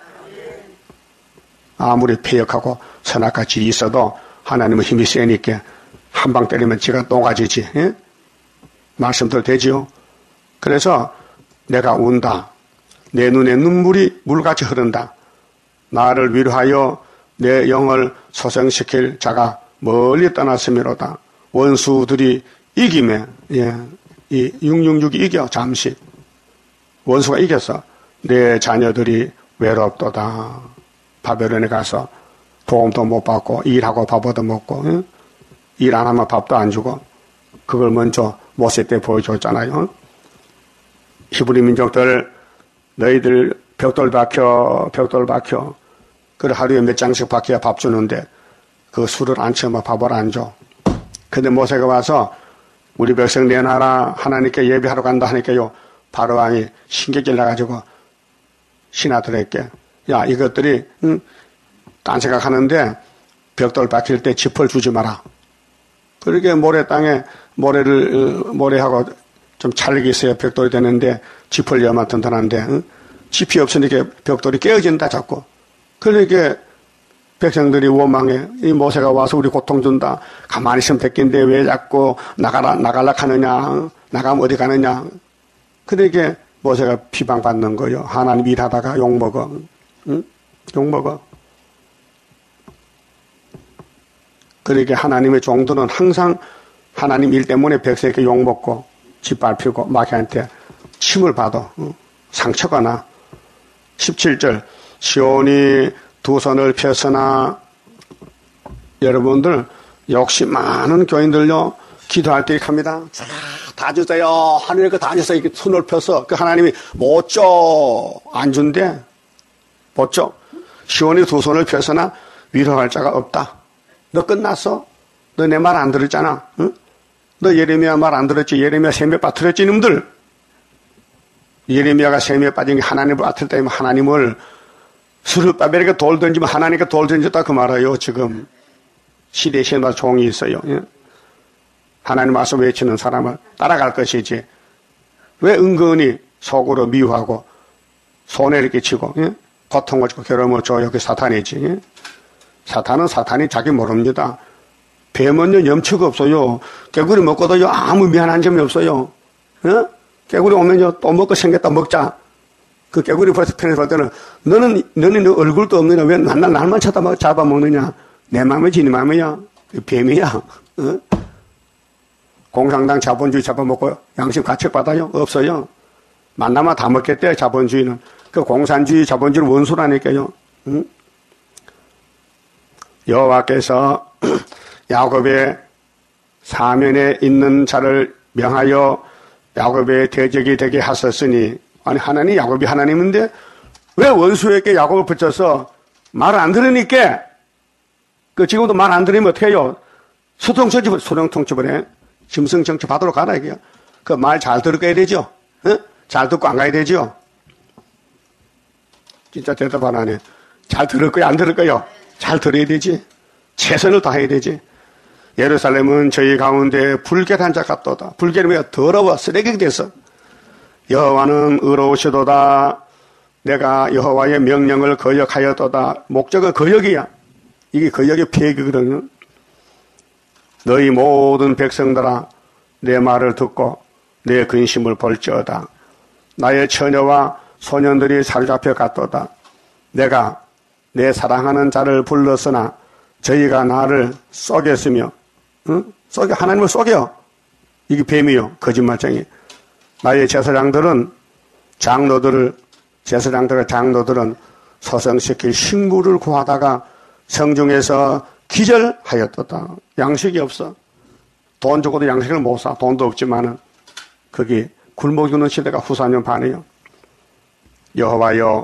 아무리 폐역하고 선악같이 있어도 하나님은 힘이 세니까 한 방 때리면 지가 녹아지지. 예? 말씀들 되지요. 그래서 내가 운다. 내 눈에 눈물이 물같이 흐른다. 나를 위로하여 내 영을 소생시킬 자가 멀리 떠났음이로다. 원수들이 이기매, 예, 이 육육육이 이겨 잠시. 원수가 이겼어. 내 자녀들이 외롭도다. 바벨론에 가서 도움도 못 받고 일하고 밥도 먹고, 예? 일 안 하면 밥도 안 주고. 그걸 먼저 모세 때 보여줬잖아요. 히브리 민족들, 너희들 벽돌 박혀, 벽돌 박혀. 그래 하루에 몇 장씩 박혀야 밥 주는데 그 술을 안 채우면 밥을 안 줘. 근데 모세가 와서 우리 백성 내놔라, 하나님께 예배하러 간다 하니까요, 바로왕이 신경질 나가지고 신하들에게, 야, 이것들이 응? 딴 생각하는데 벽돌 박힐 때 짚을 주지 마라. 그렇게 모래 땅에 모래를 모래하고 좀 찰기 있어야 벽돌이 되는데 짚을 여만 튼튼한데, 응? 짚이 없으니까 벽돌이 깨어진다 자꾸. 그러니까 백성들이 원망해. 이 모세가 와서 우리 고통 준다. 가만히 있으면 됐긴데 왜 자꾸 나가라 나갈라 하느냐. 나가면 어디 가느냐. 그러니까 모세가 비방받는 거예요. 하나님 일하다가 욕먹어. 응? 욕먹어. 그러니까 하나님의 종들은 항상 하나님 일 때문에 백성에게 욕먹고 짓밟히고 마귀한테 침을 받아. 응? 상처가 나. 십칠 절 시온이 두 손을 펴서나, 여러분들 욕심 많은 교인들요, 기도할 때 이렇게 합니다. 자, 다 주세요. 하늘에 그 다 주세요. 이렇게 손을 펴서 그 하나님이 못 줘. 안 준대. 못 줘. 시온이 두 손을 펴서나 위로할 자가 없다. 너 끝났어? 너 내 말 안 들었잖아. 응? 너 예레미야 말 안 들었지? 예레미야 셈에 빠뜨렸지, 이놈들? 예레미야가 셈에 빠진 게 하나님을 빠뜨렸다면 하나님을 스룹바벨에게 돌 던지면 하나님께 돌 던졌다 그 말이에요. 지금 시대 시마다 종이 있어요. 예? 하나님 말씀 외치는 사람을 따라갈 것이지. 왜 은근히 속으로 미워하고 손해를 끼치고, 예? 고통을 주고 괴로움을 줘. 여기 사탄이지. 예? 사탄은 사탄이 자기 모릅니다. 뱀은요 염치가 없어요. 개구리 먹고도요 아무 미안한 점이 없어요. 예? 개구리 오면요 또 먹고 생겼다 먹자. 그 개구리 벌써 편에서 볼 때는 너는 너는 너 얼굴도 없느냐, 왜 날날 날만 쳐다 잡아먹느냐. 내 마음이지 네 마음이야. 뱀이야. 어? 공산당 자본주의 잡아먹고 양심 가책받아요? 없어요. 만나면 다 먹겠대. 자본주의는. 그 공산주의 자본주의는 원수라니까요. 응? 여호와께서 야곱의 사면에 있는 자를 명하여 야곱의 대적이 되게 하셨으니, 아니 하나님, 야곱이 하나님인데 왜 원수에게 야곱을 붙여서 말을 안 들으니까, 그 지금도 말 안 들으면 어떻게 해요? 수동정치, 수동통치벌에 짐승정치 받으러 가라 이게요. 그 말 잘 들을 거야 되죠? 어? 잘 듣고 안 가야 되죠? 진짜 대답 안 하네. 잘 들을 거야 안 들을 거요? 잘 들어야 되지. 최선을 다해야 되지. 예루살렘은 저희 가운데 불결한 자 같도다. 불결하면 더러워 쓰레기가 돼서 여호와는 의로우시도다. 내가 여호와의 명령을 거역하였도다. 목적은 거역이야. 이게 거역의 폐기거든요. 너희 모든 백성들아 내 말을 듣고 내 근심을 볼지어다. 나의 처녀와 소년들이 사로잡혀 갔도다. 내가 내 사랑하는 자를 불렀으나 저희가 나를 속였으며, 응? 속여, 하나님을 속여. 이게 뱀이요. 거짓말쟁이. 나의 제사장들은 장로들을, 제사장들의 장로들은 소생시킬 식물을 구하다가 성중에서 기절하였도다. 양식이 없어. 돈 주고도 양식을 못 사. 돈도 없지만은, 거기 굶어 죽는 시대가 후사년 반이요. 여호와여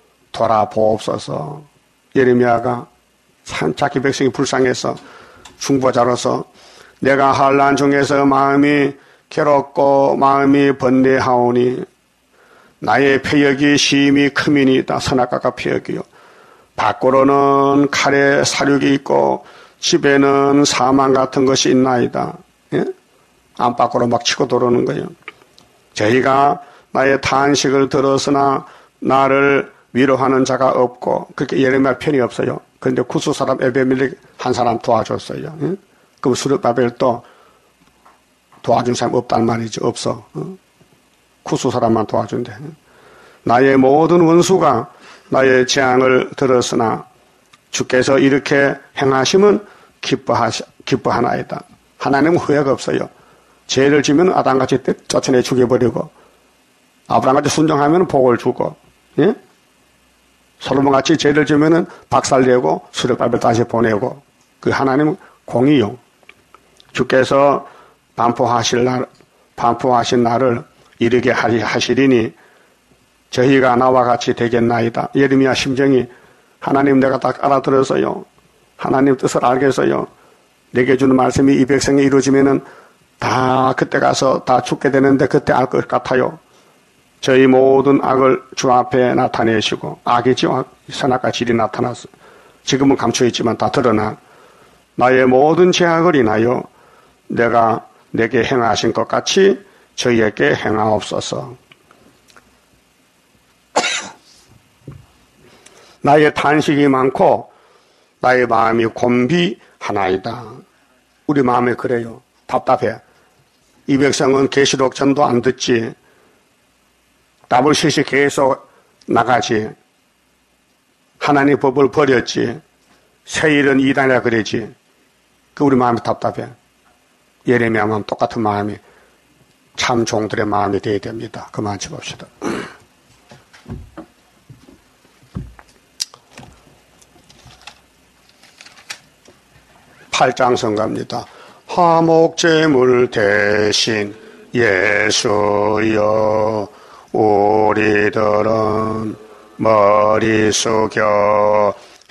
돌아보옵소서. 예레미야가 참 자기 백성이 불쌍해서 중보자로서 내가 환난 중에서 마음이 괴롭고 마음이 번뇌하오니 나의 폐역이 심히 크미니이다. 선악과가 폐역이요. 밖으로는 칼에 사륙이 있고 집에는 사망 같은 것이 있나이다. 예? 안팎으로 막 치고 들어오는 거예요. 저희가 나의 탄식을 들었으나 나를 위로하는 자가 없고 그렇게 예레미야 편이 없어요. 그런데 구스 사람 에베멜렉 한 사람 도와줬어요. 예? 그럼 스룹바벨도 도와준 사람 없단 말이지. 없어. 어? 구스 사람만 도와준대. 나의 모든 원수가 나의 재앙을 들었으나 주께서 이렇게 행하시면 기뻐하시, 기뻐하나이다. 하나님은 후회가 없어요. 죄를 지면 아담같이 쫓아내 죽여버리고 아브라함같이 순종하면 복을 주고, 예? 솔로몬같이 죄를 지면은 박살내고 수렵밥을 다시 보내고 그 하나님 공의요. 주께서 반포하실 날, 반포하신 날을 이르게 하시리니 저희가 나와 같이 되겠나이다. 예레미야 심정이 하나님 내가 딱 알아들었어요. 하나님 뜻을 알겠어요. 내게 주는 말씀이 이 백성이 이루어지면은 다 그때 가서 다 죽게 되는데 그때 알 것 같아요. 저희 모든 악을 주 앞에 나타내시고 악이죠. 선악과 질이 나타났어. 지금은 감춰있지만 다 드러나. 나의 모든 죄악을 인하여 내가 내게 행하신 것 같이 저희에게 행하옵소서. 나의 탄식이 많고 나의 마음이 곤비하나이다. 우리 마음에 그래요. 답답해. 이 백성은 계시록 전도 안 듣지. 더블유씨씨 계속 나가지. 하나님 법을 버렸지. 세일은 이단이라 그러지. 그 우리 마음이 답답해. 예레미야만 똑같은 마음이 참 종들의 마음이 되어야 됩니다. 그만 쳐봅시다. 팔 장 성가입니다. 화목제물 대신 예수여 우리들은 머리 숙여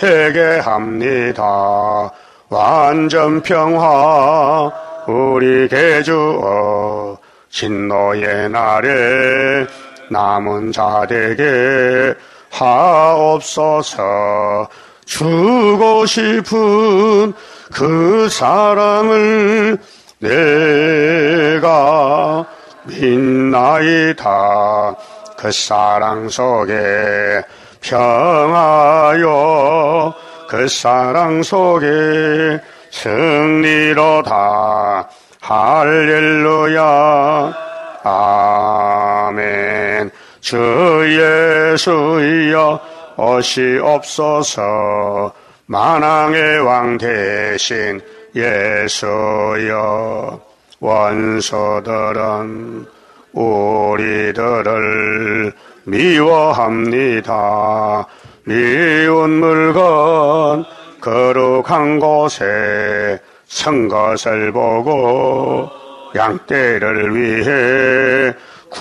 회개합니다. 완전 평화 우리에게 주어 진노의 날에 남은 자에게 하옵소서. 주고 싶은 그 사랑을 내가 믿나이다. 그 사랑 속에 평하여 그 사랑 속에 승리로다. 할렐루야 아멘. 주 예수여 오시옵소서. 만왕의 왕 대신 예수여 원수들은 우리들을 미워합니다. 미운 물건 거룩한 곳에 선 것을 보고 양떼를 위해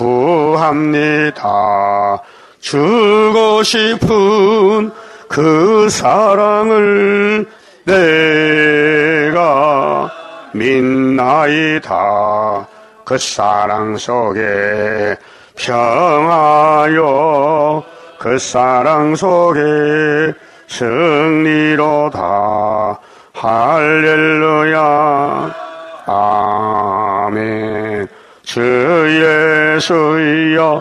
구합니다. 주고 싶은 그 사랑을 내가 믿나이다. 그 사랑 속에 평하여 그 사랑 속에 승리로다. 할렐루야. 아멘. 주 예수여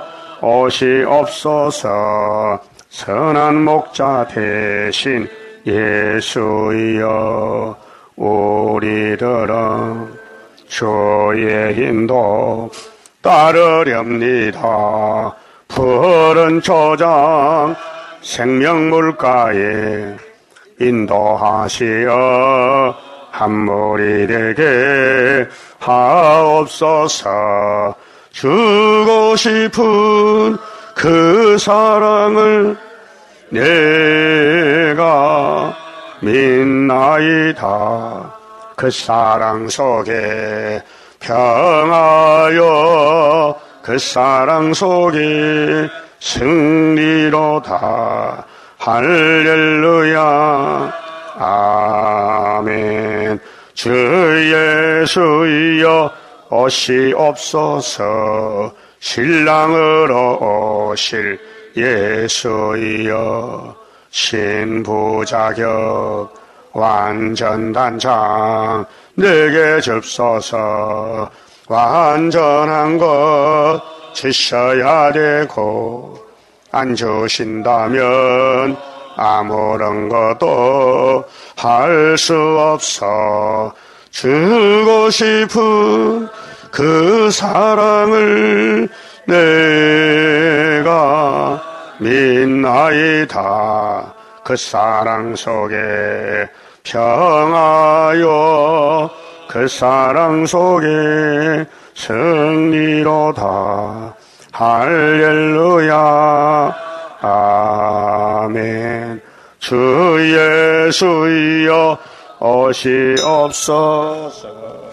오시옵소서. 선한 목자 대신 예수여 우리들은 주의 인도 따르렵니다. 푸른 초장 생명물가에 인도하시어 한 무리 되게 하옵소서. 주고 싶은 그 사랑을 내가 믿나이다. 그 사랑 속에 평하여 그 사랑 속에 승리로다. 할렐루야. 아멘. 주 예수여 오시옵소서. 신랑으로 오실 예수여 신부자격 완전단장 내게 줍소서. 완전한 것 주셔야 되고 안 주신다면 아무런 것도 할 수 없어. 주고 싶은 그 사랑을 내가 믿나이다. 그 사랑 속에 평하여 그 사랑 속에 승리로다. 할렐루야. 아멘. 주 예수여 오시옵소서.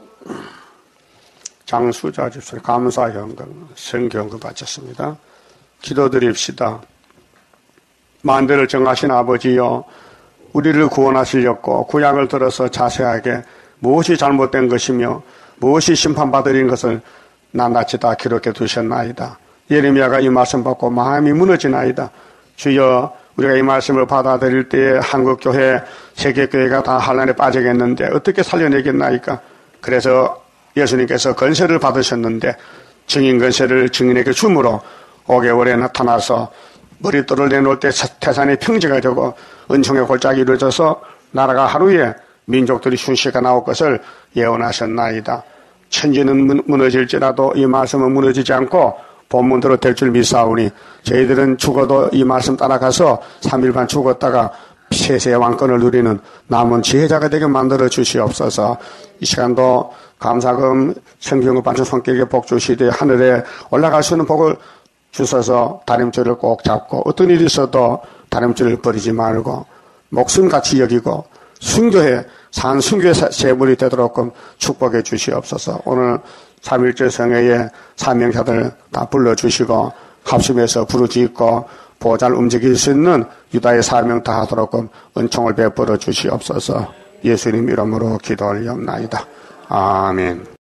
장수자 집사 감사현금 성경금 바쳤습니다. 기도드립시다. 만대를 정하신 아버지여, 우리를 구원하시려고 구약을 들어서 자세하게 무엇이 잘못된 것이며 무엇이 심판받으린 것을 낱낱이 다 기록해 두셨나이다. 예레미야가 이 말씀 받고 마음이 무너지나이다. 주여, 우리가 이 말씀을 받아들일 때에 한국교회, 세계교회가 다 환난에 빠지겠는데 어떻게 살려내겠나이까? 그래서 예수님께서 건세를 받으셨는데 증인 건세를 증인에게 줌으로 오 개월에 나타나서 머릿돌을 내놓을 때 태산이 평지가 되고 은총의 골짜기 이루어져서 나라가 하루에 민족들이 흉시가 나올 것을 예언하셨나이다. 천지는 무너질지라도 이 말씀은 무너지지 않고 본문대로 될 줄 믿사오니 저희들은 죽어도 이 말씀 따라가서 삼 일 반 죽었다가 세세의 왕권을 누리는 남은 지혜자가 되게 만들어 주시옵소서. 이 시간도 감사금 성경을 받는 손길에 복 주시되 하늘에 올라갈 수 있는 복을 주셔서 다림줄을 꼭 잡고 어떤 일이 있어도 다림줄을 버리지 말고 목숨같이 여기고 순교해 산 순교의 제물이 되도록 축복해 주시옵소서. 오늘 삼일절 성회에 사명자들 다 불러주시고 합심해서 부르짖고 보호자를 움직일 수 있는 유다의 사명 다 하도록 은총을 베풀어 주시옵소서. 예수님 이름으로 기도 올리옵나이다. 아멘.